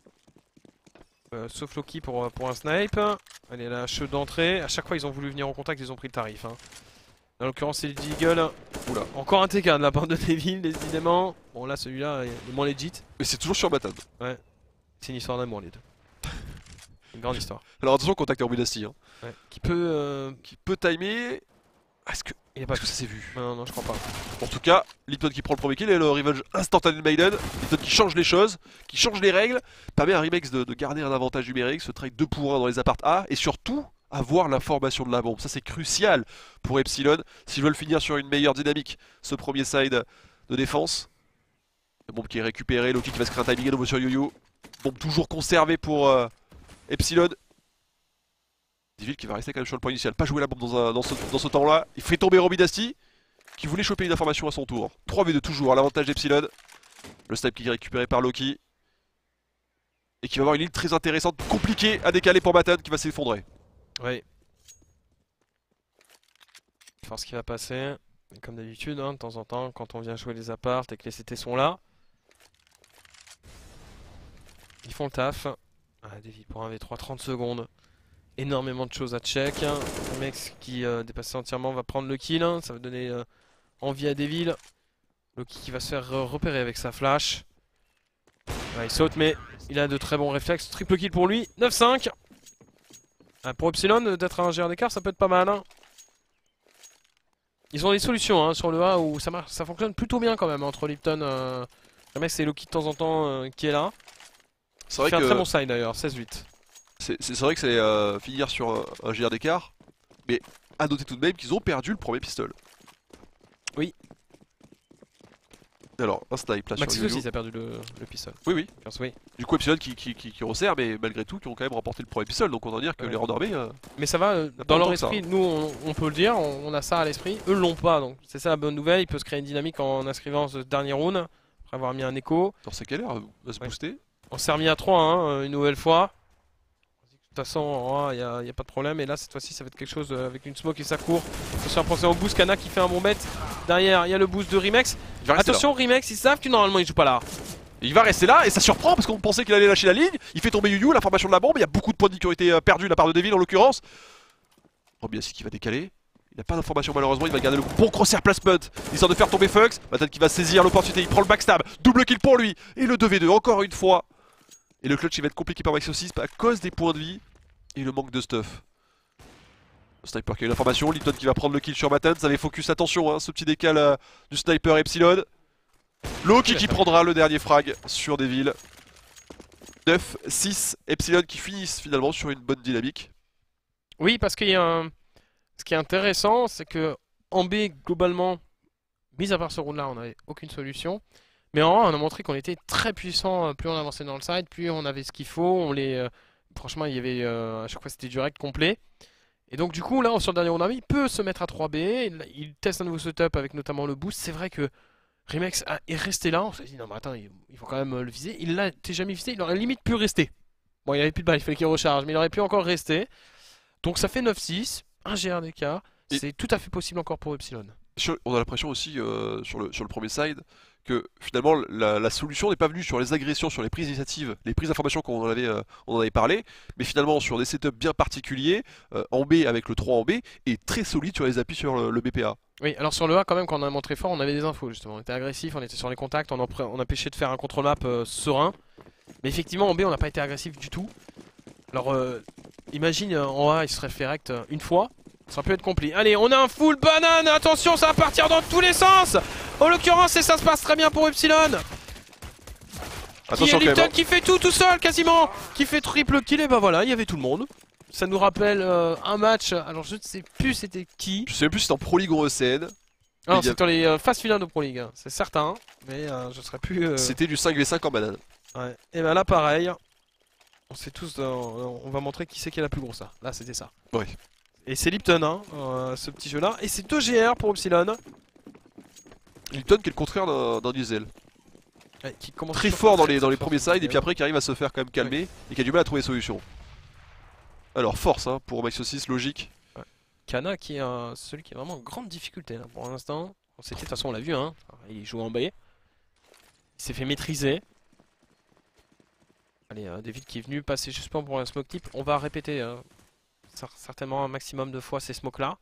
Euh, sauf Loki pour, pour un snipe. Allez, la cheveux d'entrée. À chaque fois ils ont voulu venir en contact, ils ont pris le tarif. Hein. En l'occurrence c'est le Deagle. Oula. Encore un T K de la part de Devil décidément. Bon là celui-là est moins legit. Mais c'est toujours sur Matten. Ouais. C'est une histoire d'amour les deux. Une grande histoire. Alors attention contact Orbidasti hein. Ouais. Qui peut euh... Qui peut timer. Est-ce que... Il a pas Est-ce que ça s'est vu? Non non je crois pas. En tout cas, Lipton qui prend le premier kill et le revenge instantané de Maiden. Lipton qui change les choses, qui change les règles, permet à Remix de, de garder un avantage numérique, se trade deux pour un dans les apparts A et surtout avoir l'information de la bombe. Ça c'est crucial pour Epsilon s'ils veulent finir sur une meilleure dynamique. Ce premier side de défense, il La bombe qui est récupérée, Loki qui va se créer un timing à nouveau sur YuYu. Bombe toujours conservée pour euh, Epsilon. Devil qui va rester quand même sur le point initial, pas jouer la bombe dans, un, dans ce, dans ce temps-là. Il fait tomber Robidasti qui voulait choper une information à son tour. trois v deux toujours, à l'avantage d'Epsilon. Le snipe qui est récupéré par Loki. Et qui va avoir une ligne très intéressante, compliquée à décaler pour Matane qui va s'effondrer. Oui. Voir ce qui va passer. Comme d'habitude, hein, de temps en temps, quand on vient jouer les apparts et que les C T sont là. Ils font le taf. Ah, Devil pour un v trois, trente secondes. Énormément de choses à check. Le mec qui euh, dépasse entièrement va prendre le kill. Hein. Ça va donner euh, envie à Devil. Loki qui va se faire euh, repérer avec sa flash. Ouais, il saute, mais il a de très bons réflexes. Triple kill pour lui. neuf cinq. Ah, pour Epsilon, d'être un G R d'écart, ça peut être pas mal. Hein. Ils ont des solutions hein, sur le A où ça, marche, ça fonctionne plutôt bien quand même entre Lipton. Euh... Le mec, c'est Loki de temps en temps euh, qui est là. C'est vrai fait que un très bon side d'ailleurs, seize huit. C'est vrai que c'est euh, finir sur un, un G R d'écart, mais à noter tout de même qu'ils ont perdu le premier pistol. Oui. Alors, un snipe là Maxis sur YuYu. aussi a perdu le, le pistol. Oui, oui. Pense, oui. Du coup, Epsilon qui, qui, qui, qui resserre, mais malgré tout, qui ont quand même remporté le premier pistol. Donc on va dire que Ouais. les rangs d'armée. Euh... Mais ça va, euh, pas dans leur longtemps que esprit, nous on, on peut le dire, on, on a ça à l'esprit, eux l'ont pas. Donc c'est ça la bonne nouvelle, il peut se créer une dynamique en inscrivant ce dernier round, après avoir mis un écho. Alors c'est quelle heure va se Ouais. booster. On s'est remis à trois hein, une nouvelle fois. De toute façon, il n'y a, y a pas de problème. Et là, cette fois-ci, ça va être quelque chose euh, avec une smoke et ça court. Attention à penser au boost. Kana qui fait un bon bet. Derrière, il y a le boost de Rimex. Il va rester Attention, Rimex, ils savent que normalement il joue pas là. là. Il va rester là et ça surprend parce qu'on pensait qu'il allait lâcher la ligne. Il fait tomber YuYu, la formation de la bombe. Il y a beaucoup de points de vie qui ont été euh, perdus de la part de Devil en l'occurrence. Robidasti qui va décaler. Il n'a pas d'information malheureusement. Il va garder le bon crosshair placement. Histoire de faire tomber Fux. Matane qui va saisir l'opportunité. Il prend le backstab. Double kill pour lui. Et le deux v deux encore une fois. Et le clutch il va être compliqué par Maxi six à cause des points de vie. Et le manque de stuff. Le sniper qui a eu l'information, Lipton qui va prendre le kill sur Matane, ça avait focus, attention hein, ce petit décal euh, du sniper Epsilon. Loki qui prendra le dernier frag sur Devil. neuf six, Epsilon qui finissent finalement sur une bonne dynamique. Oui, parce qu'il y a un... Ce qui est intéressant, c'est que en B, globalement, mis à part ce round là, on n'avait aucune solution. Mais en A, on a montré qu'on était très puissant, plus on avançait dans le side, plus on avait ce qu'il faut, on les... euh, Franchement, il y avait euh, à chaque fois c'était direct complet. Et donc du coup là sur le dernier round, il peut se mettre à trois B. Il, il teste un nouveau setup avec notamment le boost. C'est vrai que Rimex a, est resté là. On s'est dit non mais attends, il, il faut quand même euh, le viser. Il l'a jamais visé. Il aurait limite pu rester. Bon, il n'y avait plus de balles, il fallait qu'il recharge, mais il aurait pu encore rester. Donc ça fait neuf six, un G R D K. C'est tout à fait possible encore pour Epsilon. Sur- on a l'impression aussi euh, sur, le, sur le premier side que finalement la, la solution n'est pas venue sur les agressions, sur les prises d'initiative, les prises d'informations qu'on en avait, euh, on en avait parlé, mais finalement sur des setups bien particuliers, euh, en B avec le trois en B, et très solide sur les appuis sur le, le B P A. Oui, alors sur le A quand même, quand on a montré fort, on avait des infos justement. On était agressif, on était sur les contacts, on a, on a pêché de faire un contrôle map euh, serein. Mais effectivement en B on n'a pas été agressif du tout. Alors euh, imagine euh, en A il serait fait rect euh, une fois. Ça aurait pu être compliqué. Allez, on a un full banane. Attention, ça va partir dans tous les sens. En l'occurrence, et ça se passe très bien pour Epsilon. Attention Qui est quand même, Lipton hein. qui fait tout tout seul quasiment. Qui fait triple kill. Et bah voilà, il y avait tout le monde. Ça nous rappelle euh, un match. Alors je ne sais plus c'était qui. Je sais même plus si c'était en Pro League ou en E C N. Non, il y a- c'est dans les euh, phases finales de Pro League. hein, C'est certain. Mais euh, je serais plus. euh, C'était du cinq v cinq en banane. Ouais. Et bah là pareil. On sait tous. euh, on va montrer qui c'est qui est la plus grosse là. Là c'était ça. Ouais. Et c'est Lipton, hein, euh, ce petit jeu là. Et c'est deux G R pour Epsilon. Lipton qui est le contraire d'un d'un diesel. Ouais, qui commence Très toujours fort dans très, les, dans très les fort premiers sur sides le et puis après qui arrive à se faire quand même calmer et qui a du mal à trouver des solutions. Alors force hein, pour Maxi six, logique. Kana qui est euh, celui qui est vraiment en grande difficulté là, pour l'instant. On s'était de toute façon on l'a vu hein. Il joue en B. Il s'est fait maîtriser. Allez, euh, David qui est venu passer juste pour un smoke type. On va répéter euh, cer- certainement un maximum de fois ces smokes là.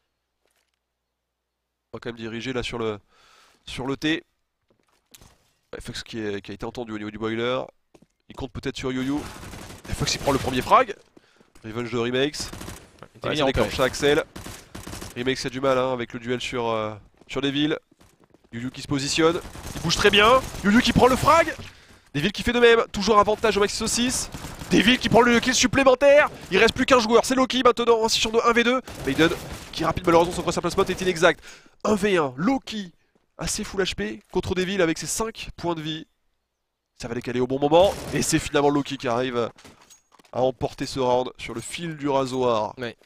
On va quand même diriger là sur le sur le T. Ouais, Fox qui, est- qui a été entendu au niveau du boiler. Il compte peut-être sur YuYu. Et Fox il prend le premier frag. Revenge de Remakes. Ouais, Ouais, David ça est déclenche repéré. ça Axel. Remakes a du mal hein, avec le duel sur, euh, sur Devil. YuYu qui se positionne. Il bouge très bien. YuYu qui prend le frag. Devil qui fait de même. Toujours avantage au Maxi Saucisse. Devil qui prend le kill supplémentaire. Il reste plus qu'un joueur. C'est Loki maintenant en six sur deux, un v deux. Maiden qui rapide malheureusement son cross placement est inexact. un v un. Loki assez full H P contre Devil avec ses cinq points de vie. Ça va décaler au bon moment. Et c'est finalement Loki qui arrive à emporter ce round sur le fil du rasoir. Ouais.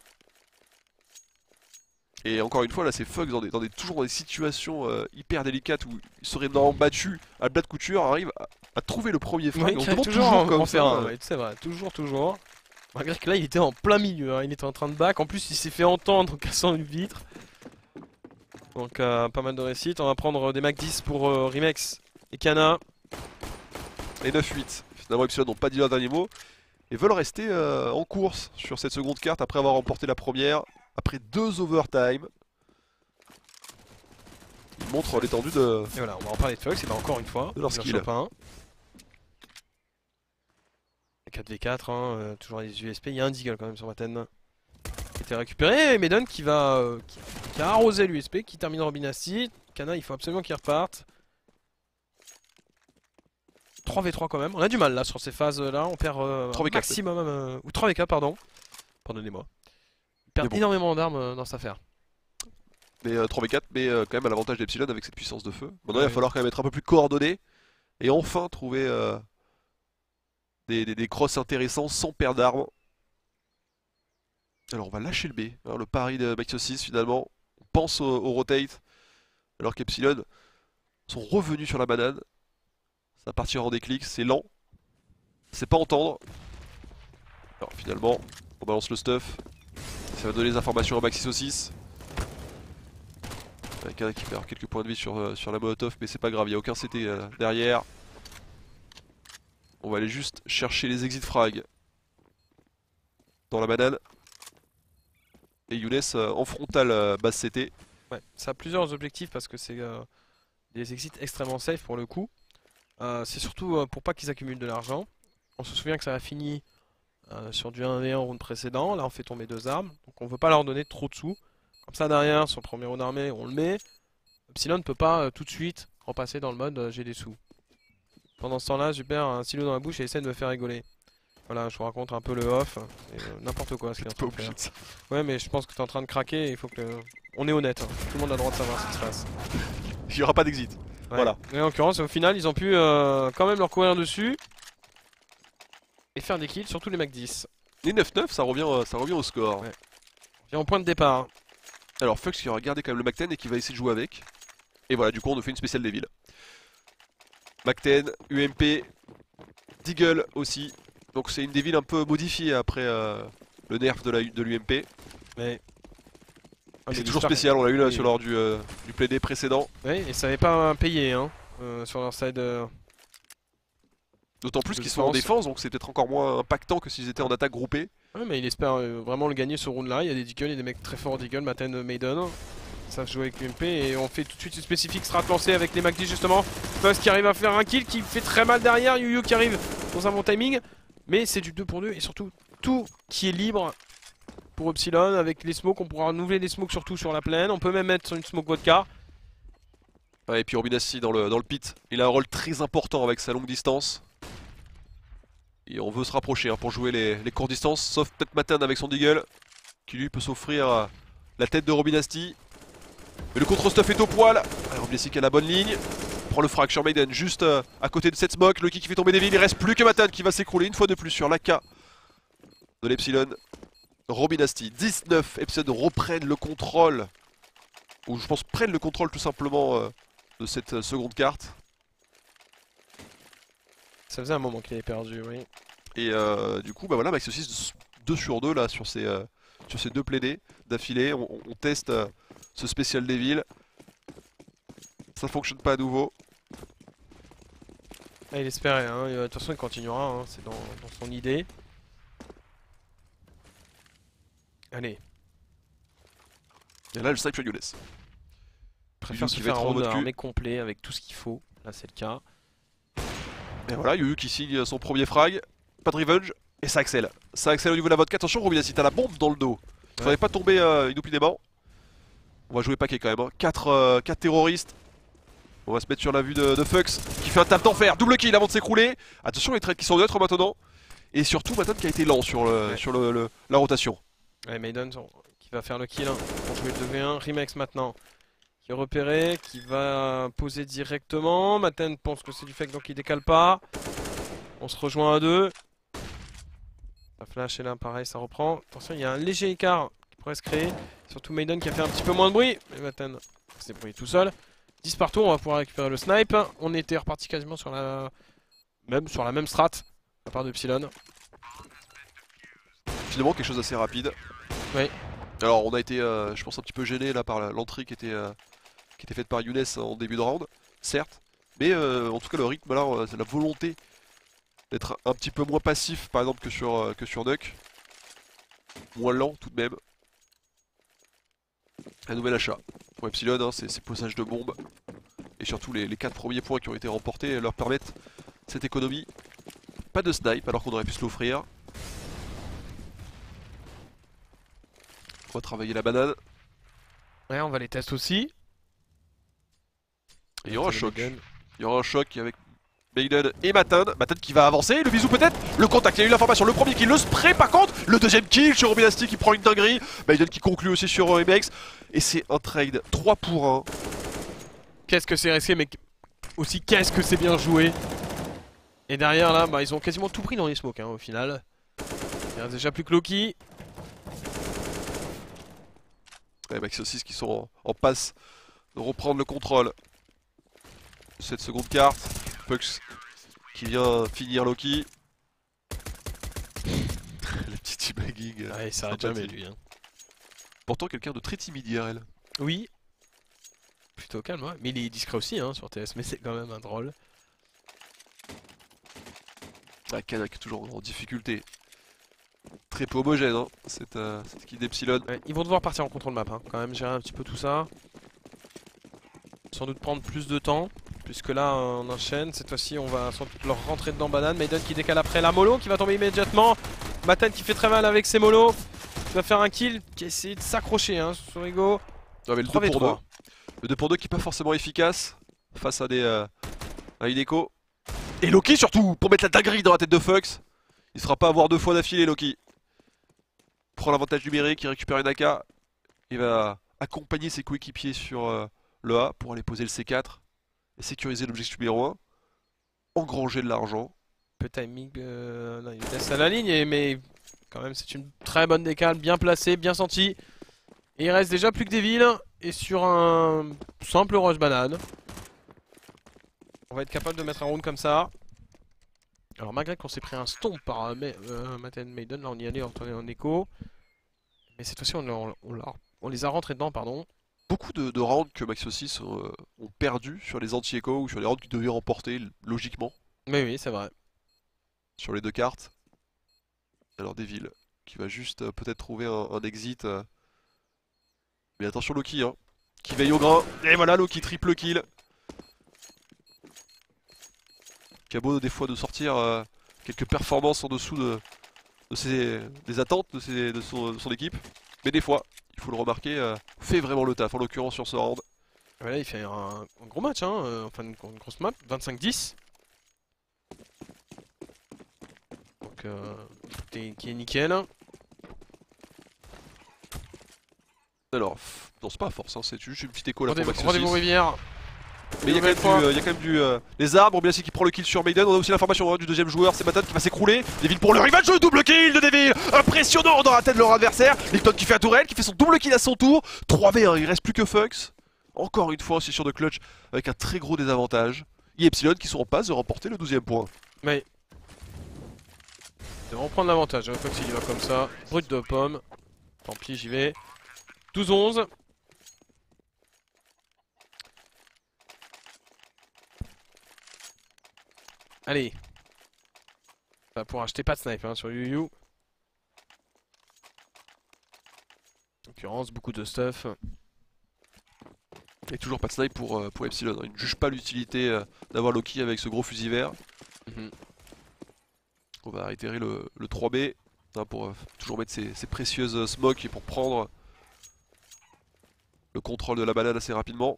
Et encore une fois, là, c'est Fugs dans des, dans des, toujours dans des situations euh, hyper délicates où il serait normalement battu à la plat de couture, arrive à, à trouver le premier frag. Ouais, On il se arrive demande toujours toujours en, comme en ça. faire un, euh, ouais, c'est vrai, toujours, toujours. Malgré que là, il était en plein milieu, hein, il était en train de back. En plus, il s'est fait entendre en cassant une vitre. Donc, euh, pas mal de réussite. On va prendre des Mac dix pour euh, Rimex et Kana. Et neuf huit. Finalement, Epsilon n'ont pas dit leur dernier mot. Et veulent rester euh, en course sur cette seconde carte après avoir remporté la première. Après deux overtime. Ils montrent l'étendue de... Et voilà, on va en parler de Fox, et ben encore une fois, De leur Bien skill. Chopin. quatre v quatre, hein, euh, toujours les U S P, il y a un Deagle quand même sur Maten. Qui était récupéré, et Maiden qui va euh, qui, qui a arrosé l'U S P, qui termine Robinassi. Kana, il faut absolument qu'il reparte. trois v trois quand même, on a du mal là sur ces phases là, on perd euh, trois v un quatre. maximum, euh, ou trois v quatre pardon, pardonnez-moi. On perd Mais bon. énormément d'armes euh, dans cette affaire. Mais euh, trois v quatre, mais euh, quand même à l'avantage d'Epsilon avec cette puissance de feu. Maintenant, il va Ouais. falloir quand même être un peu plus coordonné. Et enfin trouver euh, des, des, des crosses intéressants sans perdre d'armes. Alors on va lâcher le B, hein, le pari de Maxio six finalement. On pense au, au rotate, alors qu'Epsilon sont revenus sur la banane. Ça va partir en déclic, c'est lent. C'est pas entendre. Alors finalement, on balance le stuff. Ça va donner les informations à Maxi six. Avec un qui perd quelques points de vie sur, euh, sur la molotov, mais c'est pas grave, il n'y a aucun C T euh, derrière. On va aller juste chercher les exit frags dans la banane. Et Younes euh, en frontal euh, base C T. Ouais, ça a plusieurs objectifs parce que c'est euh, des exits extrêmement safe pour le coup. Euh, c'est surtout euh, pour pas qu'ils accumulent de l'argent. On se souvient que ça a fini euh, sur du un v un au round précédent. Là on fait tomber deux armes, donc on veut pas leur donner trop de sous. Comme ça derrière, sur le premier round armé, on le met. Epsilon ne peut pas euh, tout de suite repasser dans le mode euh, j'ai des sous. Pendant ce temps-là, je perds un stylo dans la bouche et essaie de me faire rigoler. Voilà, je vous raconte un peu le off. C'est euh, n'importe quoi ce qu'il est en Pas train de faire. obligé de ça. Ouais, mais je pense que t'es en train de craquer et il faut que... On est honnête, hein. Tout le monde a le droit de savoir ce qui se passe. Il n'y aura pas d'exit. Ouais. Voilà. Et en l'occurrence, au final, ils ont pu euh, quand même leur courir dessus. Et faire des kills, surtout les Mac dix. Les neuf neuf, ça revient, euh, ça revient au score. Ouais. Viens au point de départ. Alors Fux qui aura gardé quand même le Mac dix et qui va essayer de jouer avec. Et voilà, du coup on nous fait une spéciale Devil. Mac dix, U M P, Deagle aussi. Donc c'est une Devil un peu modifiée après euh, le nerf de l'U de l'U M P. Mais... Ah, C'est mais toujours j'espère spécial, on l'a eu là Oui. sur lors du, euh, du play day précédent. que- Ouais, et ça n'avait pas payé, hein, euh, sur leur side. euh, D'autant plus de qu'ils sont en défense. défense, donc c'est peut-être encore moins impactant que s'ils étaient en attaque groupée. Ouais, mais il espère euh, vraiment le gagner ce round là. Il y a des Deagle, il y a des mecs très forts Deagle, Maten, euh, Maiden. Ils savent jouer avec l'U M P et on fait tout de suite une spécifique strat lancée avec les Mac dix justement. Fuzz qui arrive à faire un kill, qui fait très mal derrière. Yu qui arrive dans un bon timing. Mais c'est du deux pour deux et surtout tout qui est libre pour Epsilon avec les smokes. On pourra renouveler les smokes surtout sur la plaine. On peut même mettre une smoke vodka. Ouais, et puis Robinassi dans le, dans le pit, il a un rôle très important avec sa longue distance. Et on veut se rapprocher hein, pour jouer les, les courtes distances, sauf peut-être Maten avec son Deagle, qui lui peut s'offrir euh, la tête de Robinassi. Mais le contre-stuff est au poil. Alors, Robinassi qui a la bonne ligne. Prend le frag sur Maiden juste euh, à côté de cette smoke. Loki qui fait tomber des villes. Il reste plus que Maten qui va s'écrouler une fois de plus sur l'A K de l'Epsilon. Robinassi, dix-neuf. Epsilon reprennent le contrôle. Ou je pense prennent le contrôle tout simplement euh, de cette euh, seconde carte. Ça faisait un moment qu'il avait perdu, oui. Et euh, du coup, bah voilà, Max six deux sur deux là sur ces, euh, sur ces deux plaidés d'affilée. On, on- on teste euh, ce spécial Devil. Ça fonctionne pas à nouveau. Ah, il espérait, hein. Et, euh, de toute façon il continuera, hein. C'est dans, dans son idée. Allez, Et là, le snipe sur Younes. je préfère qui se va faire un être en round mode cul. armé complet avec tout ce qu'il faut. Là c'est le cas. Et voilà, Yu Yu qui signe son premier frag. Pas de revenge. Et ça accèle. Ça accèle au niveau de la vodka. Attention, Robinassi, t'as la bombe dans le dos. Il faudrait Ouais. pas tomber euh, inopinément. On va jouer paquet quand même. quatre terroristes. On va se mettre sur la vue de, de Fux qui fait un tap d'enfer. Double kill avant de s'écrouler. Attention, les trades qui sont neutres maintenant. Et surtout, Maton qui a été lent sur, le, Ouais. sur le, le- la rotation. Ouais, Maiden son- qui va faire le kill hein, pour jouer le deux v un. Rimex maintenant qui est repéré, qui va poser directement. Maten pense que c'est du fake donc il décale pas. On se rejoint à deux. La flash est là, pareil, ça reprend. Attention, il y a un léger écart qui pourrait se créer. Surtout Maiden qui a fait un petit peu moins de bruit. Mais Maten s'est débrouillé tout seul. dix partout, on va pouvoir récupérer le snipe. On était reparti quasiment sur la même, sur la même strat, à part de Epsilon. Finalement, quelque chose d'assez rapide. Oui. Alors, on a été, euh, je pense, un petit peu gêné là par l'entrée qui était, euh, qui était faite par Younes en début de round, certes. Mais euh, en tout cas, le rythme là, euh, c'est la volonté d'être un petit peu moins passif, par exemple, que sur, euh, que sur Nuck. Moins lent tout de même. Un nouvel achat pour Epsilon, hein, c'est posage de bombes. Et surtout les, les quatre premiers points qui ont été remportés leur permettent cette économie. Pas de snipe alors qu'on aurait pu se l'offrir. On va travailler la banane. Ouais, on va les tester aussi. Et il y aura un choc. Il y aura un choc avec Maiden et Maten. Maten qui va avancer, le bisou peut-être. Le contact, il y a eu l'information. Le premier kill, le spray par contre. Le deuxième kill sur Robinasti qui prend une dinguerie. Maiden qui conclut aussi sur euh, M X. Et c'est un trade trois pour un. Qu'est-ce que c'est risqué, mais aussi qu'est-ce que c'est bien joué. Et derrière là, bah, ils ont quasiment tout pris dans les smokes hein, au final. Il reste déjà plus que Loki. Et Maxi six qui sont en, en passe de reprendre le contrôle. Cette seconde carte. Pux qui vient finir Loki. Le petit teabagging. Ouais, il s'arrête jamais lui. Hein. Pourtant quelqu'un de très timide I R L. Oui. Plutôt calme, ouais. Mais il est discret aussi hein, sur T S, mais c'est quand même un drôle. Ah, Kanak toujours en difficulté. Très peu homogène, hein, cette, euh, cette équipe d'Epsilon. Ouais, ils vont devoir partir en contrôle map, hein. Quand même gérer un petit peu tout ça. Sans doute prendre plus de temps. Puisque là on enchaîne, cette fois-ci on va sans doute leur rentrer dedans banane. Maiden qui décale après la mollo qui va tomber immédiatement. Maten qui fait très mal avec ses molos. Qui va faire un kill, qui essaie de s'accrocher hein, sur Ego. Non, mais le deux pour deux. Le deux pour deux qui est pas forcément efficace face à des euh, à une écho. Et Loki surtout pour mettre la dinguerie dans la tête de Fox. Il sera pas à avoir deux fois d'affilée Loki. Prend l'avantage numérique, il récupère une A K. Il va accompagner ses coéquipiers sur euh, le A pour aller poser le C quatre. Et sécuriser l'objectif numéro un. Engranger de l'argent. Peu timing, euh, non, il laisse à la ligne, mais quand même c'est une très bonne décale, bien placée, bien sentie. Et il reste déjà plus que des villes, et sur un simple rush banane. On va être capable de mettre un round comme ça. Alors malgré qu'on s'est pris un stomp par euh, euh, Maten Maiden, là on y allait en, en écho. Mais cette fois-ci on, on, on, on les a rentrés dedans, pardon. Beaucoup de, de rounds que Maxi six euh, ont perdu sur les anti-échos ou sur les rounds qu'ils devaient remporter logiquement. Mais oui, c'est vrai. Sur les deux cartes. Alors Devil qui va juste euh, peut-être trouver un, un exit. Euh... Mais attention Loki hein, qui veille au grain. Et voilà Loki triple kill. Cabot des fois de sortir euh, quelques performances en dessous de, de ses, des attentes de, ses, de, son, de son équipe. Mais des fois, il faut le remarquer, euh, fait vraiment le taf, en l'occurrence sur ce round. Voilà, il fait un, un gros match, hein, euh, enfin une, une grosse map, vingt-cinq dix. Donc, euh, qui, est, qui est nickel. Alors, non c'est pas à force, hein, c'est juste une petite écho là pour Maxi Rendez-vous Rivière. Mais il y a quand même du, euh, y a quand même du euh, les arbres, on bien sûr qui prend le kill sur Maiden. On a aussi l'information hein, du deuxième joueur, c'est Maten qui va s'écrouler. Devil pour le revenge, le double kill de Devil. Impressionnant dans la tête de leur adversaire. Lipton qui fait un tourelle, qui fait son double kill à son tour. trois v un, il reste plus que Fox. Encore une fois, c'est sur de clutch avec un très gros désavantage. Et Epsilon qui sont en passe de remporter le douzième point. Mais ils vont reprendre l'avantage, hein. Fox il y va comme ça, brut de pomme. Tant pis, j'y vais. douze onze. Allez. Ça va pouvoir acheter pas de snipe hein, sur Yu Yu. En l'occurrence, beaucoup de stuff. Et toujours pas de snipe pour, euh, pour Epsilon. Il ne juge pas l'utilité euh, d'avoir Loki avec ce gros fusil vert. Mm-hmm. On va réitérer le, le trois B hein, pour euh, toujours mettre ses, ses précieuses euh, smokes et pour prendre le contrôle de la banane assez rapidement.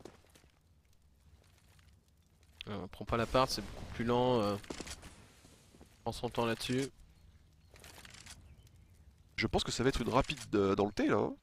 Euh, on prend pas la part, c'est beaucoup plus lent. Euh, prend son temps là-dessus. Je pense que ça va être une rapide euh, dans le T là. Hein.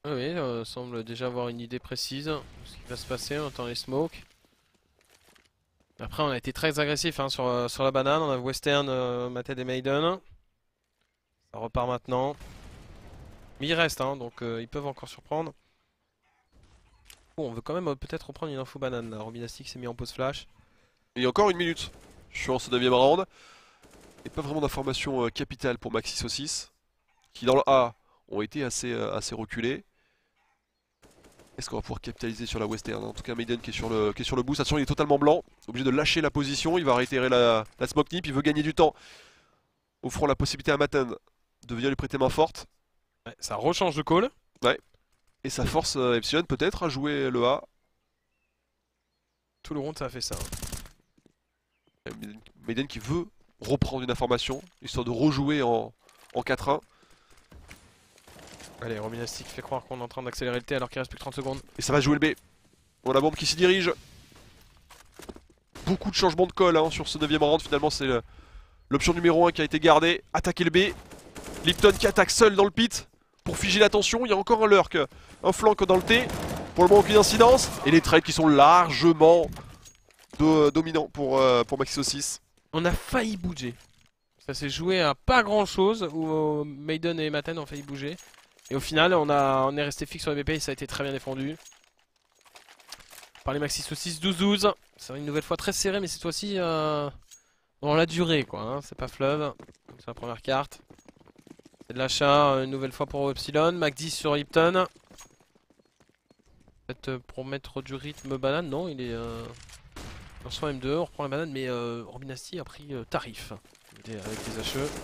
Ah oui, euh, semble déjà avoir une idée précise de ce qui va se passer. On entend les smokes. Après, on a été très agressif hein, sur, euh, sur la banane. On a Western, euh, Mated et Maiden. Ça repart maintenant. Mais il reste, hein, donc euh, ils peuvent encore surprendre. Bon, on veut quand même euh, peut-être reprendre une info banane. Là. Robinastic s'est mis en pause flash. Il y a encore une minute. Je suis en ce neuvième round. Et pas vraiment d'informations euh, capitales pour Maxi Saucisse. Qui dans le A ont été assez, euh, assez reculés. Est-ce qu'on va pouvoir capitaliser sur la Western? En tout cas Maiden qui est sur le, qui est sur le boost. Attention, il est totalement blanc. Obligé de lâcher la position. Il va réitérer la, la smoke nip. Il veut gagner du temps. Offrant la possibilité à Matten de venir lui prêter main forte. Ouais, ça rechange de call. Et ça force euh, Epsilon peut-être à jouer le A. Tout le round, ça a fait ça. Euh, Maiden- Maiden qui veut reprendre une information. Histoire de rejouer en, en quatre un. Allez, Robinastic fait croire qu'on est en train d'accélérer le T alors qu'il reste plus que trente secondes. Et ça va jouer le B. On a la bombe qui s'y dirige. Beaucoup de changements de call hein, sur ce neuvième round. Finalement, c'est le- l'option numéro un qui a été gardée. Attaquer le B. Lipton qui attaque seul dans le pit pour figer l'attention. Il y a encore un lurk, un flank dans le T. Pour le moment, aucune incidence. Et les trades qui sont largement do- dominants pour, euh, pour Maxi Saucisse. On a failli bouger. Ça s'est joué à pas grand chose où euh, Maiden et Maten ont failli bouger. Et au final, on, a, on est resté fixe sur les B P et ça a été très bien défendu. Par les Maxi Saucisse douze douze. C'est une nouvelle fois très serré, mais cette fois-ci euh, dans la durée, quoi. Hein. C'est pas fleuve. Comme c'est la première carte. C'est de l'achat euh, une nouvelle fois pour Epsilon. Mac dix sur Lipton. Peut-être euh, pour mettre du rythme banane. Non, il est euh, en soi M deux. On reprend la banane, mais euh, Robinasty a pris euh, tarif avec les H E.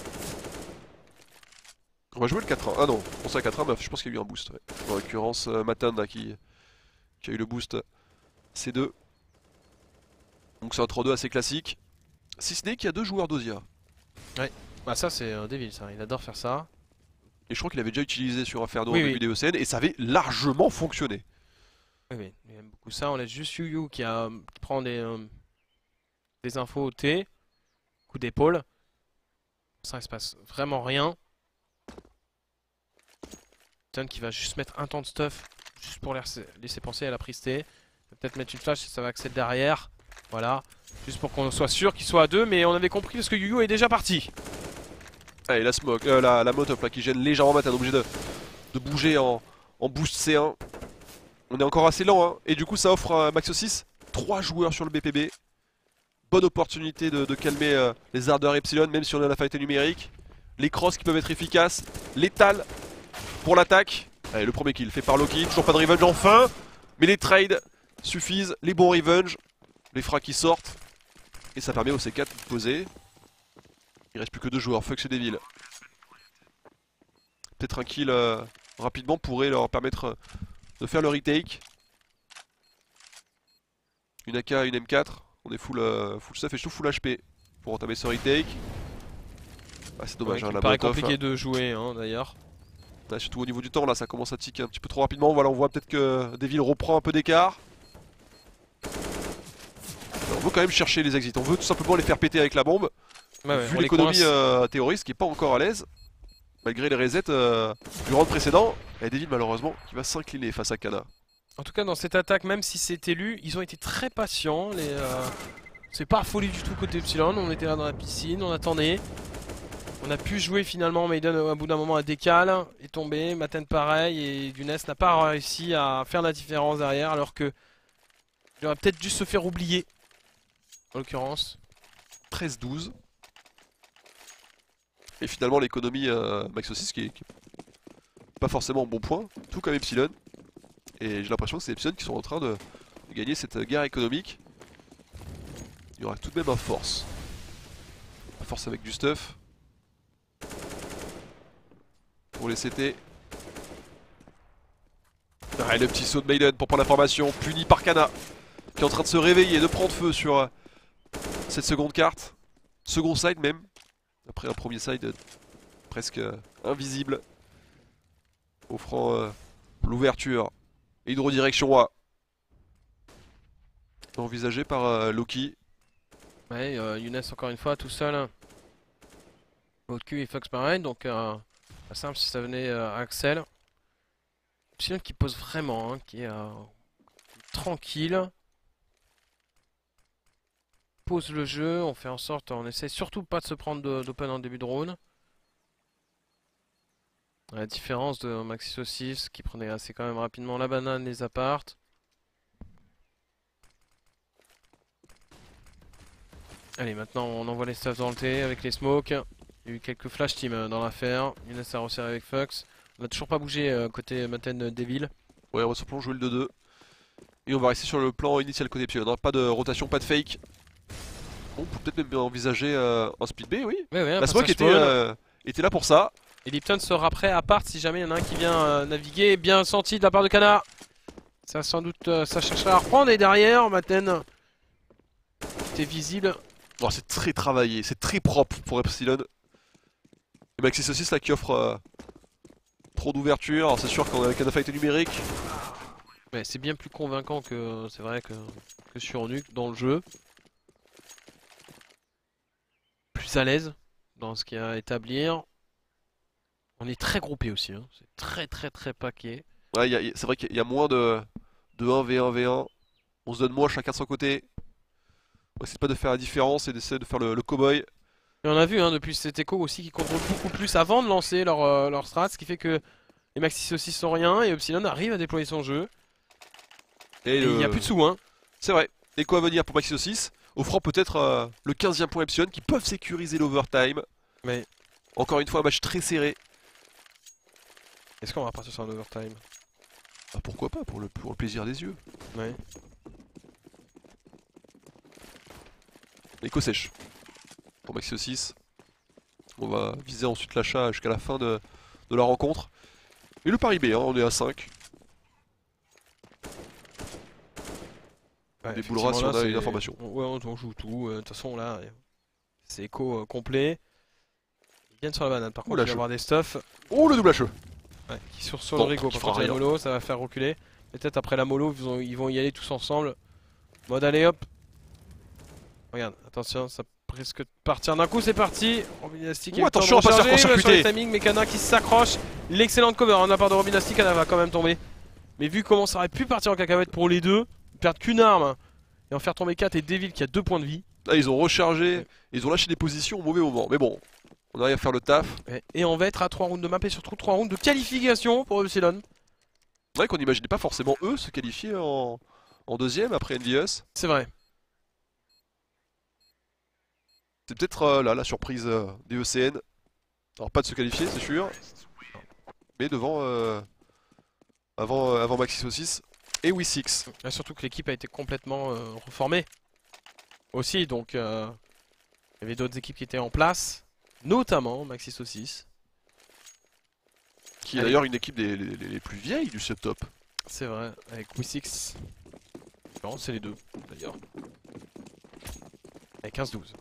On va jouer le quatre un. Ah non, on sait à quatre un, mais je pense qu'il y a eu un boost. Ouais. En l'occurrence, euh, Matin là, qui, qui a eu le boost C deux. Donc c'est un trois deux assez classique. Si ce n'est qu'il y a deux joueurs d'Ozia. Bah ça c'est un Devil ça, il adore faire ça. Et je crois qu'il avait déjà utilisé sur Inferno Oui, en oui. début des E C N et ça avait largement fonctionné. Oui oui, il aime beaucoup ça. On laisse juste Yu Yu qui, a, qui prend des, euh, des infos au T. Coup d'épaule. Ça il se passe vraiment rien. John qui va juste mettre un temps de stuff. Juste pour laisser, laisser penser à la prise T. Peut-être mettre une flash si ça va accéder derrière. Voilà. Juste pour qu'on soit sûr qu'il soit à deux. Mais on avait compris parce que Yu Yu est déjà parti. Allez, la smoke, euh, la, la motop là qui gêne légèrement Matin, obligé de, de bouger en, en boost C un. On est encore assez lent hein. Et du coup ça offre à Maxi Saucisse trois joueurs sur le B P B. Bonne opportunité de, de calmer euh, les ardeurs Epsilon même si on est à la fight numérique. Les crosses qui peuvent être efficaces. Létal pour l'attaque. Allez, le premier kill fait par Loki, toujours pas de revenge enfin. Mais les trades suffisent, les bons revenge. Les frags qui sortent. Et ça permet au C quatre de poser. Il reste plus que deux joueurs, fuck c'est Devil. Peut-être un kill euh, rapidement pourrait leur permettre euh, de faire le retake. Une A K, une M quatre. On est full, euh, full stuff et surtout full H P pour entamer ce retake. Ah, c'est dommage, Ouais, hein, il la paraît Molotov, compliqué hein. de jouer hein, d'ailleurs. Ouais, surtout au niveau du temps là, ça commence à ticker un petit peu trop rapidement. Voilà, on voit peut-être que Devil reprend un peu d'écart. On veut quand même chercher les exits, on veut tout simplement les faire péter avec la bombe. Ouais, ouais, Vu on les l'économie coince. euh, terroriste qui est pas encore à l'aise, malgré les resets euh, du round précédent, et Devil malheureusement qui va s'incliner face à Kana. En tout cas dans cette attaque, même si c'est élu, ils ont été très patients. Les, euh, c'est pas affolé du tout côté Epsilon, on était là dans la piscine, on attendait. On a pu jouer finalement, Maiden au bout d'un moment à décal, est tombé, Maten pareil, et Dunes n'a pas réussi à faire la différence derrière, alors que il aurait peut-être dû se faire oublier, en l'occurrence. treize douze. Et finalement l'économie euh, Max Saucisse qui est, qui est pas forcément au bon point, tout comme Epsilon. Et j'ai l'impression que c'est Epsilon qui sont en train de, de gagner cette guerre économique. Il y aura tout de même un force. Un force avec du stuff. Pour les C T. Ah, et le petit saut de Maiden pour prendre l'information, puni par Kana. Qui est en train de se réveiller et de prendre feu sur euh, cette seconde carte. Second side même. Après un premier side euh, presque euh, invisible. Offrant euh, l'ouverture. Hydrodirection A. Envisagé par euh, Loki. Ouais, euh, Younes encore une fois tout seul. Au cul et Fox pareil, donc euh, pas simple si ça venait euh, à Axel. Epsilon qui pose vraiment, hein, qui est euh, tranquille. Pose le jeu, on fait en sorte, on essaie surtout pas de se prendre d'open en début de round. À la différence de Maxi Saucisse qui prenait assez quand même rapidement la banane, les apparts. Allez, maintenant on envoie les stuffs dans le T avec les smokes. Il y a eu quelques flash team dans l'affaire. Younes a resserré avec Fox. On n'a toujours pas bougé euh, côté Maten Devil. Ouais, on va simplement jouer le deux deux. Et on va rester sur le plan initial côté Epsilon. On pas de rotation, pas de fake. On peut peut-être même envisager euh, un speed B, oui. Ouais, ouais, La smoke était, euh, était là pour ça. Et Lipton sera prêt à part si jamais il y en a un qui vient euh, naviguer. Bien senti de la part de Kana. Ça sans doute, euh, ça cherchera à reprendre. Et derrière, Maten, c'était visible. Oh, c'est très travaillé, c'est très propre pour Epsilon. Et Maxi Saucisse là qui offre euh, trop d'ouverture. Alors c'est sûr qu'on a avec un fight numérique. Ouais, c'est bien plus convaincant que c'est vrai que, que sur Nuke dans le jeu. Plus à l'aise dans ce qu'il y a à établir. On est très groupé aussi, hein. C'est très très très paquet. Ouais, c'est vrai qu'il y a moins de, de un v un v un. On se donne moins chacun de son côté. On essaie pas de faire la différence et d'essayer de faire le, le cowboy. Et on a vu hein, depuis cet écho aussi qu'ils contrôlent beaucoup plus avant de lancer leur, euh, leur strat, ce qui fait que les Maxi Saucisses sont rien et Epsilon arrive à déployer son jeu. Et il n'y a plus de sous, hein. C'est vrai. Écho à venir pour Maxi Saucisse, offrant peut-être euh, le quinzième point Epsilon qui peuvent sécuriser l'overtime. Mais encore une fois, un match très serré. Est-ce qu'on va partir sur un overtime? Ah, pourquoi pas, pour le, pour le plaisir des yeux. Ouais. Écho sèche pour Maxi Saucisse. On va viser ensuite l'achat jusqu'à la fin de, de la rencontre. Et le pari B, hein, on est à cinq. Ouais, on déboulera si on a une information. Ouais, on joue tout. De toute façon, là, c'est écho euh, complet. Ils viennent sur la banane. Par contre, il va y avoir des stuffs. Oh, le double H E. Ouais, qui sur, sur bon, le rigo. Par contre, la mollo, ça va faire reculer. Peut-être après la mollo, ils vont, ils vont y aller tous ensemble. Mode allez hop. Regarde, attention, ça risque de partir d'un coup. C'est parti. Robinastic. Oh, attention à pas se faire court-circuiter. Timing, Mekana qui s'accroche. L'excellente cover hein, de la part de Robinastic, elle va quand même tomber. Mais vu comment ça aurait pu partir en cacahuète pour les deux, ils perdent qu'une arme et en faire tomber quatre et Devil qui a deux points de vie. Là, ils ont rechargé, et ils ont lâché des positions au mauvais moment. Mais bon, on arrive à faire le taf. Et on va être à trois rounds de map et surtout trois rounds de qualification pour Epsilon. C'est vrai qu'on n'imaginait pas forcément eux se qualifier en, en deuxième après N V S. C'est vrai. C'est peut-être euh, là la surprise euh, des E C N. Alors pas de se qualifier, c'est sûr. Mais devant, euh, avant, euh, avant Maxi Saucisse et Wii six. Et surtout que l'équipe a été complètement euh, reformée. Aussi, donc euh, il y avait d'autres équipes qui étaient en place. Notamment Maxi Saucisse. Qui est d'ailleurs une équipe des les, les plus vieilles du subtop. C'est vrai, avec Wii six. Non, c'est les deux d'ailleurs. Avec quinze douze.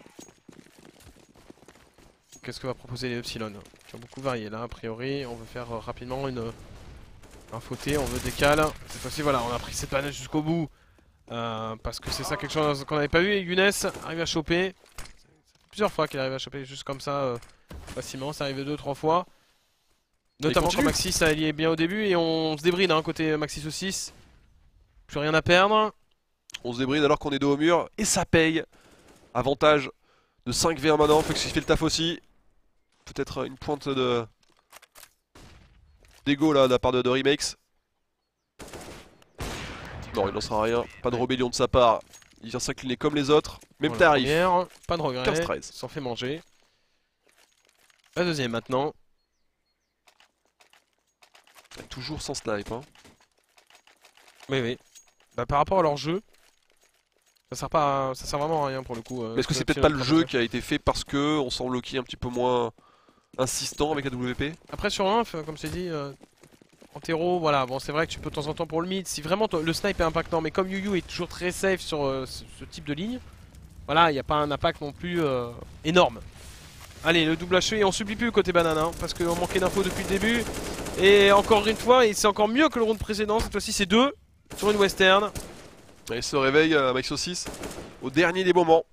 Qu'est-ce que va proposer les Epsilon? Qui ont beaucoup varié là, a priori. On veut faire euh, rapidement une info T, on veut décaler. Cette fois-ci, voilà, on a pris cette planète jusqu'au bout. Euh, parce que c'est ça quelque chose qu'on n'avait pas vu. Et Younes arrive à choper. Ça fait plusieurs fois qu'il arrive à choper juste comme ça, euh, facilement. Ça arrive deux trois fois. Notamment quand Maxi ça alliait bien au début. Et on se débride hein, côté Maxi Saucisse. Plus rien à perdre. On se débride alors qu'on est dos au mur. Et ça paye. Avantage de cinq v un maintenant. Faut que ça fait le taf aussi. Peut-être une pointe de d'ego là de la part de, de Remakes. Non, il n'en sera rien. Pas de rébellion de sa part. Il vient s'incliner comme les autres. Même Voilà, tarif. Première, pas de regret. quinze treize. S'en fait manger. La deuxième maintenant. Toujours sans snipe. Hein. Oui, oui. Bah, par rapport à leur jeu, ça sert pas, à... ça sert vraiment à rien pour le coup. Euh, Mais est-ce que c'est peut-être pas le jeu qui a été fait parce que on sent Loki un petit peu moins insistant avec la W P? Après sur un, comme c'est dit, euh, en terreau, voilà, bon c'est vrai que tu peux de temps en temps pour le mid, si vraiment le snipe est impactant, mais comme Yu Yu est toujours très safe sur euh, ce, ce type de ligne, voilà, il n'y a pas un impact non plus euh, énorme. Allez, le double H E et on subit plus côté banane, hein, parce qu'on manquait d'infos depuis le début. Et encore une fois, et c'est encore mieux que le round précédent, cette fois-ci c'est deux sur une western. Il se réveille euh, Maxi Saucisse au dernier des moments.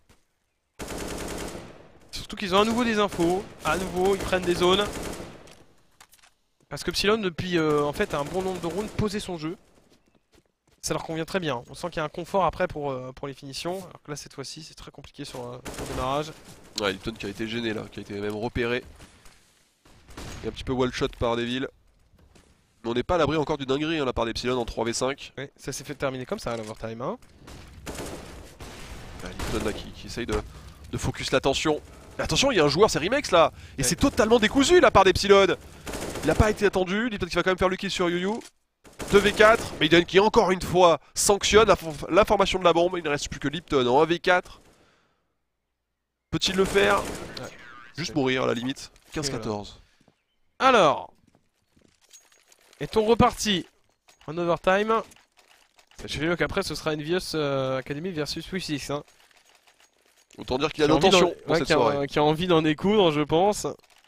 Surtout qu'ils ont à nouveau des infos, à nouveau ils prennent des zones. Parce que Epsilon, depuis euh, en fait un bon nombre de rounds, posait son jeu. Ça leur convient très bien. On sent qu'il y a un confort après pour, euh, pour les finitions. Alors que là, cette fois-ci, c'est très compliqué sur, euh, sur le démarrage. Ouais, Lipton qui a été gêné là, qui a été même repéré. Et un petit peu wall shot par Devil. Mais on n'est pas à l'abri encore du dinguerie hein, la part d'Epsilon en trois v cinq. Ouais, ça s'est fait terminer comme ça à l'overtime. Hein. Ouais, Lipton là qui, qui essaye de, de focus l'attention. Attention, il y a un joueur, c'est Remix là. Et ouais. c'est totalement décousu la part d'Epsilon. Il n'a pas été attendu. Lipton qui va quand même faire le kill sur Yuyu. deux v quatre. Maiden qui encore une fois sanctionne l'information de la bombe. Il ne reste plus que Lipton en un v quatre. Peut-il le faire? Ouais. Juste mourir à la limite. quinze quatorze. Alors, est-on reparti en overtime? Sachez-le qu'après ce sera Envious euh, Academy versus Wisix. Hein. Autant dire qu'il a Qui a envie l'intention d'en- pour ouais, cette qui a- soirée. qui a envie d'en découdre, je pense.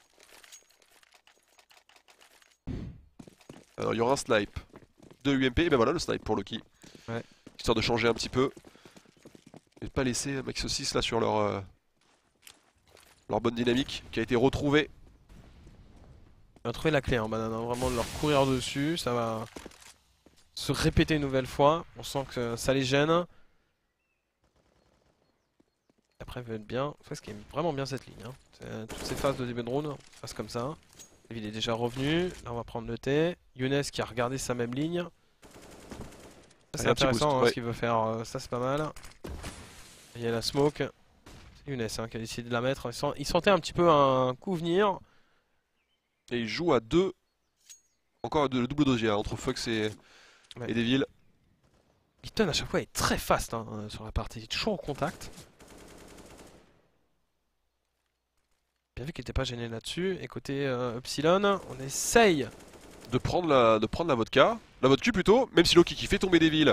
Alors il y aura un snipe de U M P, et ben voilà le snipe pour Loki. Ouais. Histoire de changer un petit peu. Et de pas laisser Maxo six là sur leur, euh, leur bonne dynamique qui a été retrouvée. On va trouver la clé en banane, hein, vraiment de leur courir dessus, ça va se répéter une nouvelle fois. On sent que ça les gêne. Après, ils veulent être bien. Parce qu'il aime vraiment bien cette ligne. Hein. C'est- Toutes ces phases de début de round, phase comme ça. Il est déjà revenu. Là, on va prendre le T. Younes qui a regardé sa même ligne. Ça, c'est Allez, un petit intéressant boost, hein, ouais. ce qu'il veut faire. euh, ça, c'est pas mal. Il y a la smoke. C'est Younes hein, qui a décidé de la mettre. Il, sent- il sentait un petit peu un coup venir. Et il joue à deux. Encore de- le double dosier hein, entre Fox et, Ouais. et Devil. Lipton à chaque fois est très fast hein, euh, sur la partie. Il est toujours au contact. Bien vu qu'il n'était pas gêné là-dessus. Et côté euh, Epsilon, on essaye. De prendre la, de prendre la vodka. La vodka plutôt. Même si Loki qui fait tomber Devil.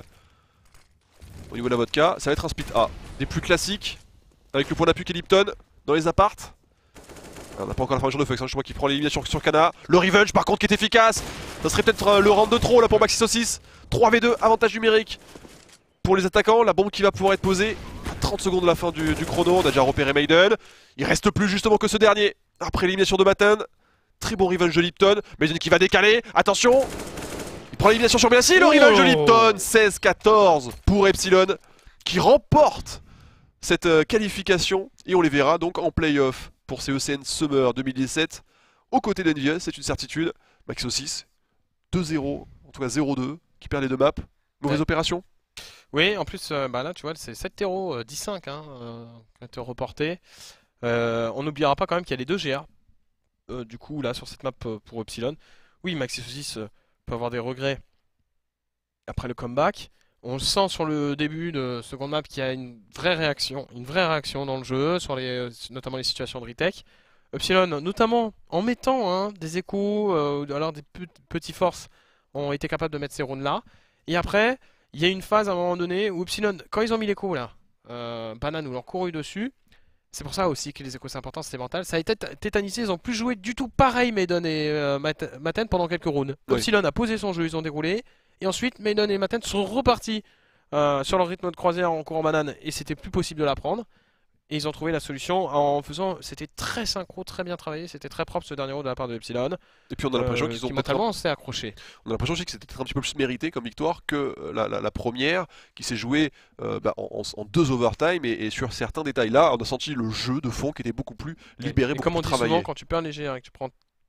Au niveau de la vodka. Ça va être un split A. Des plus classiques. Avec le point d'appui qui est Lipton. Dans les apparts. On n'a pas encore la formation de Fox, hein, je vois qu'il prend l'élimination sur Kana. Le revenge par contre qui est efficace. Ça serait peut-être euh, le round de trop là pour Maxi six. trois v deux, avantage numérique pour les attaquants. La bombe qui va pouvoir être posée à trente secondes de la fin du, du chrono. On a déjà repéré Maiden. Il reste plus justement que ce dernier. Après l'élimination de Matten. Très bon revenge de Lipton. Maiden qui va décaler. Attention. Il prend l'élimination sur Benassi. Le Oh. revenge de Lipton. seize quatorze pour Epsilon. Qui remporte cette euh, qualification. Et on les verra donc en playoff pour C E C N Summer deux mille dix-sept. Aux côtés d'Envious, c'est une certitude. Maxo six, deux zéro, en tout cas zéro deux, qui perd les deux maps. Mauvaise Ouais. opération. Oui, en plus, euh, bah là, tu vois, c'est sept zéro, euh, dix cinq hein, euh, qui a été reporté. Euh, on n'oubliera pas quand même qu'il y a les deux G A. Euh, du coup, là, sur cette map euh, pour Epsilon. Oui, Maxi six euh, peut avoir des regrets après le comeback. On le sent sur le début de seconde map qu'il y a une vraie réaction, une vraie réaction dans le jeu, sur les, euh, notamment les situations de retake. Epsilon, notamment en mettant hein, des échos, euh, ou alors des pe- petits forces, ont été capables de mettre ces rounds là. Et après, il y a une phase à un moment donné où Epsilon, quand ils ont mis l'écho là, euh, Banane nous l'ont couru dessus. C'est pour ça aussi que les échos c'est important, c'est mental. Ça a été t- tétanisé, ils ont plus joué du tout pareil Maiden et euh, Mat- Matten pendant quelques rounds. Oui. Epsilon a posé son jeu, ils ont déroulé. Et ensuite, Maiden et Matten sont repartis euh, sur leur rythme de croisière en courant banane et c'était plus possible de la prendre. Et ils ont trouvé la solution en faisant. C'était très synchro, très bien travaillé, c'était très propre ce dernier round de la part de Epsilon. Et puis on a l'impression euh, qu'ils ont qui peut-être un- mentalement s'est accroché. on a l'impression aussi que c'était peut-être un petit peu plus mérité comme victoire que euh, la, la- la première qui s'est jouée euh, bah, en, en- en deux overtime et, et sur certains détails là on a senti le jeu de fond qui était beaucoup plus libéré, Et beaucoup comme on plus dit souvent, travaillé. quand tu perds léger et que tu prends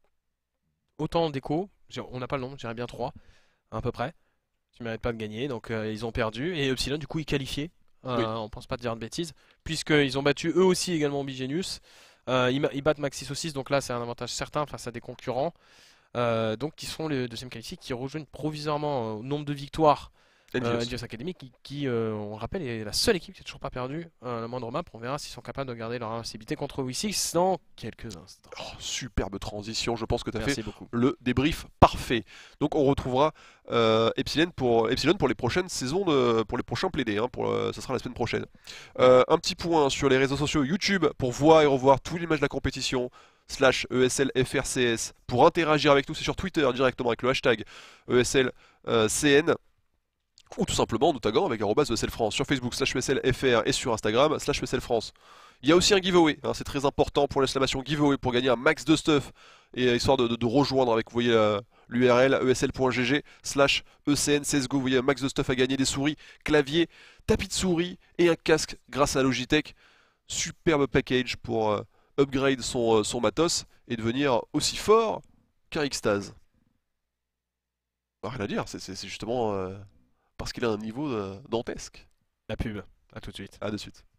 autant d'échos, j'ai- on n'a pas le nombre, je dirais bien trois à peu près. Tu mérites pas de gagner, donc euh, ils ont perdu. Et Epsilon, du coup, ils qualifiaient. Euh, Oui. On pense pas te dire de bêtises, puisqu'ils ont battu eux aussi également Bigenius. Euh, ils, ma- ils battent Maxi six, donc là c'est un avantage certain face à des concurrents. Euh, donc qui seront les deuxièmes qualifiés, qui rejoignent provisoirement euh, au nombre de victoires Envious. euh, Envious Academy, qui, qui, euh, on rappelle, est la seule équipe qui n'a toujours pas perdu euh, la moindre map. On verra s'ils sont capables de garder leur invincibilité contre Wisix dans quelques instants. Oh, superbe transition, je pense que tu as fait Merci beaucoup. le débrief parfait. Donc on retrouvera euh, Epsilon, pour, Epsilon pour les prochaines saisons, de, pour les prochains plaidés, hein, pour, euh, ça sera la semaine prochaine. Euh, un petit point sur les réseaux sociaux YouTube pour voir et revoir tous les matchs de la compétition, slash E S L F R C S. Pour interagir avec nous, c'est sur Twitter directement avec le hashtag E S L C N. Ou tout simplement en nous taguant avec arobase E S L France sur Facebook slash E S L F R et sur Instagram slash E S L France. Il y a aussi un giveaway, hein, c'est très important pour l'exclamation giveaway pour gagner un max de stuff et euh, histoire de, de- de rejoindre avec, vous voyez, la- l'U R L esl.gg slash ecn C S G O. Vous voyez un max de stuff à gagner, des souris, clavier, tapis de souris et un casque grâce à Logitech. Superbe package pour euh, upgrade son, euh, son matos et devenir aussi fort qu'un Xtase. Rien à dire, c'est c'est- c'est justement euh, parce qu'il a un niveau euh, dantesque. La pub. À tout de suite. A de suite.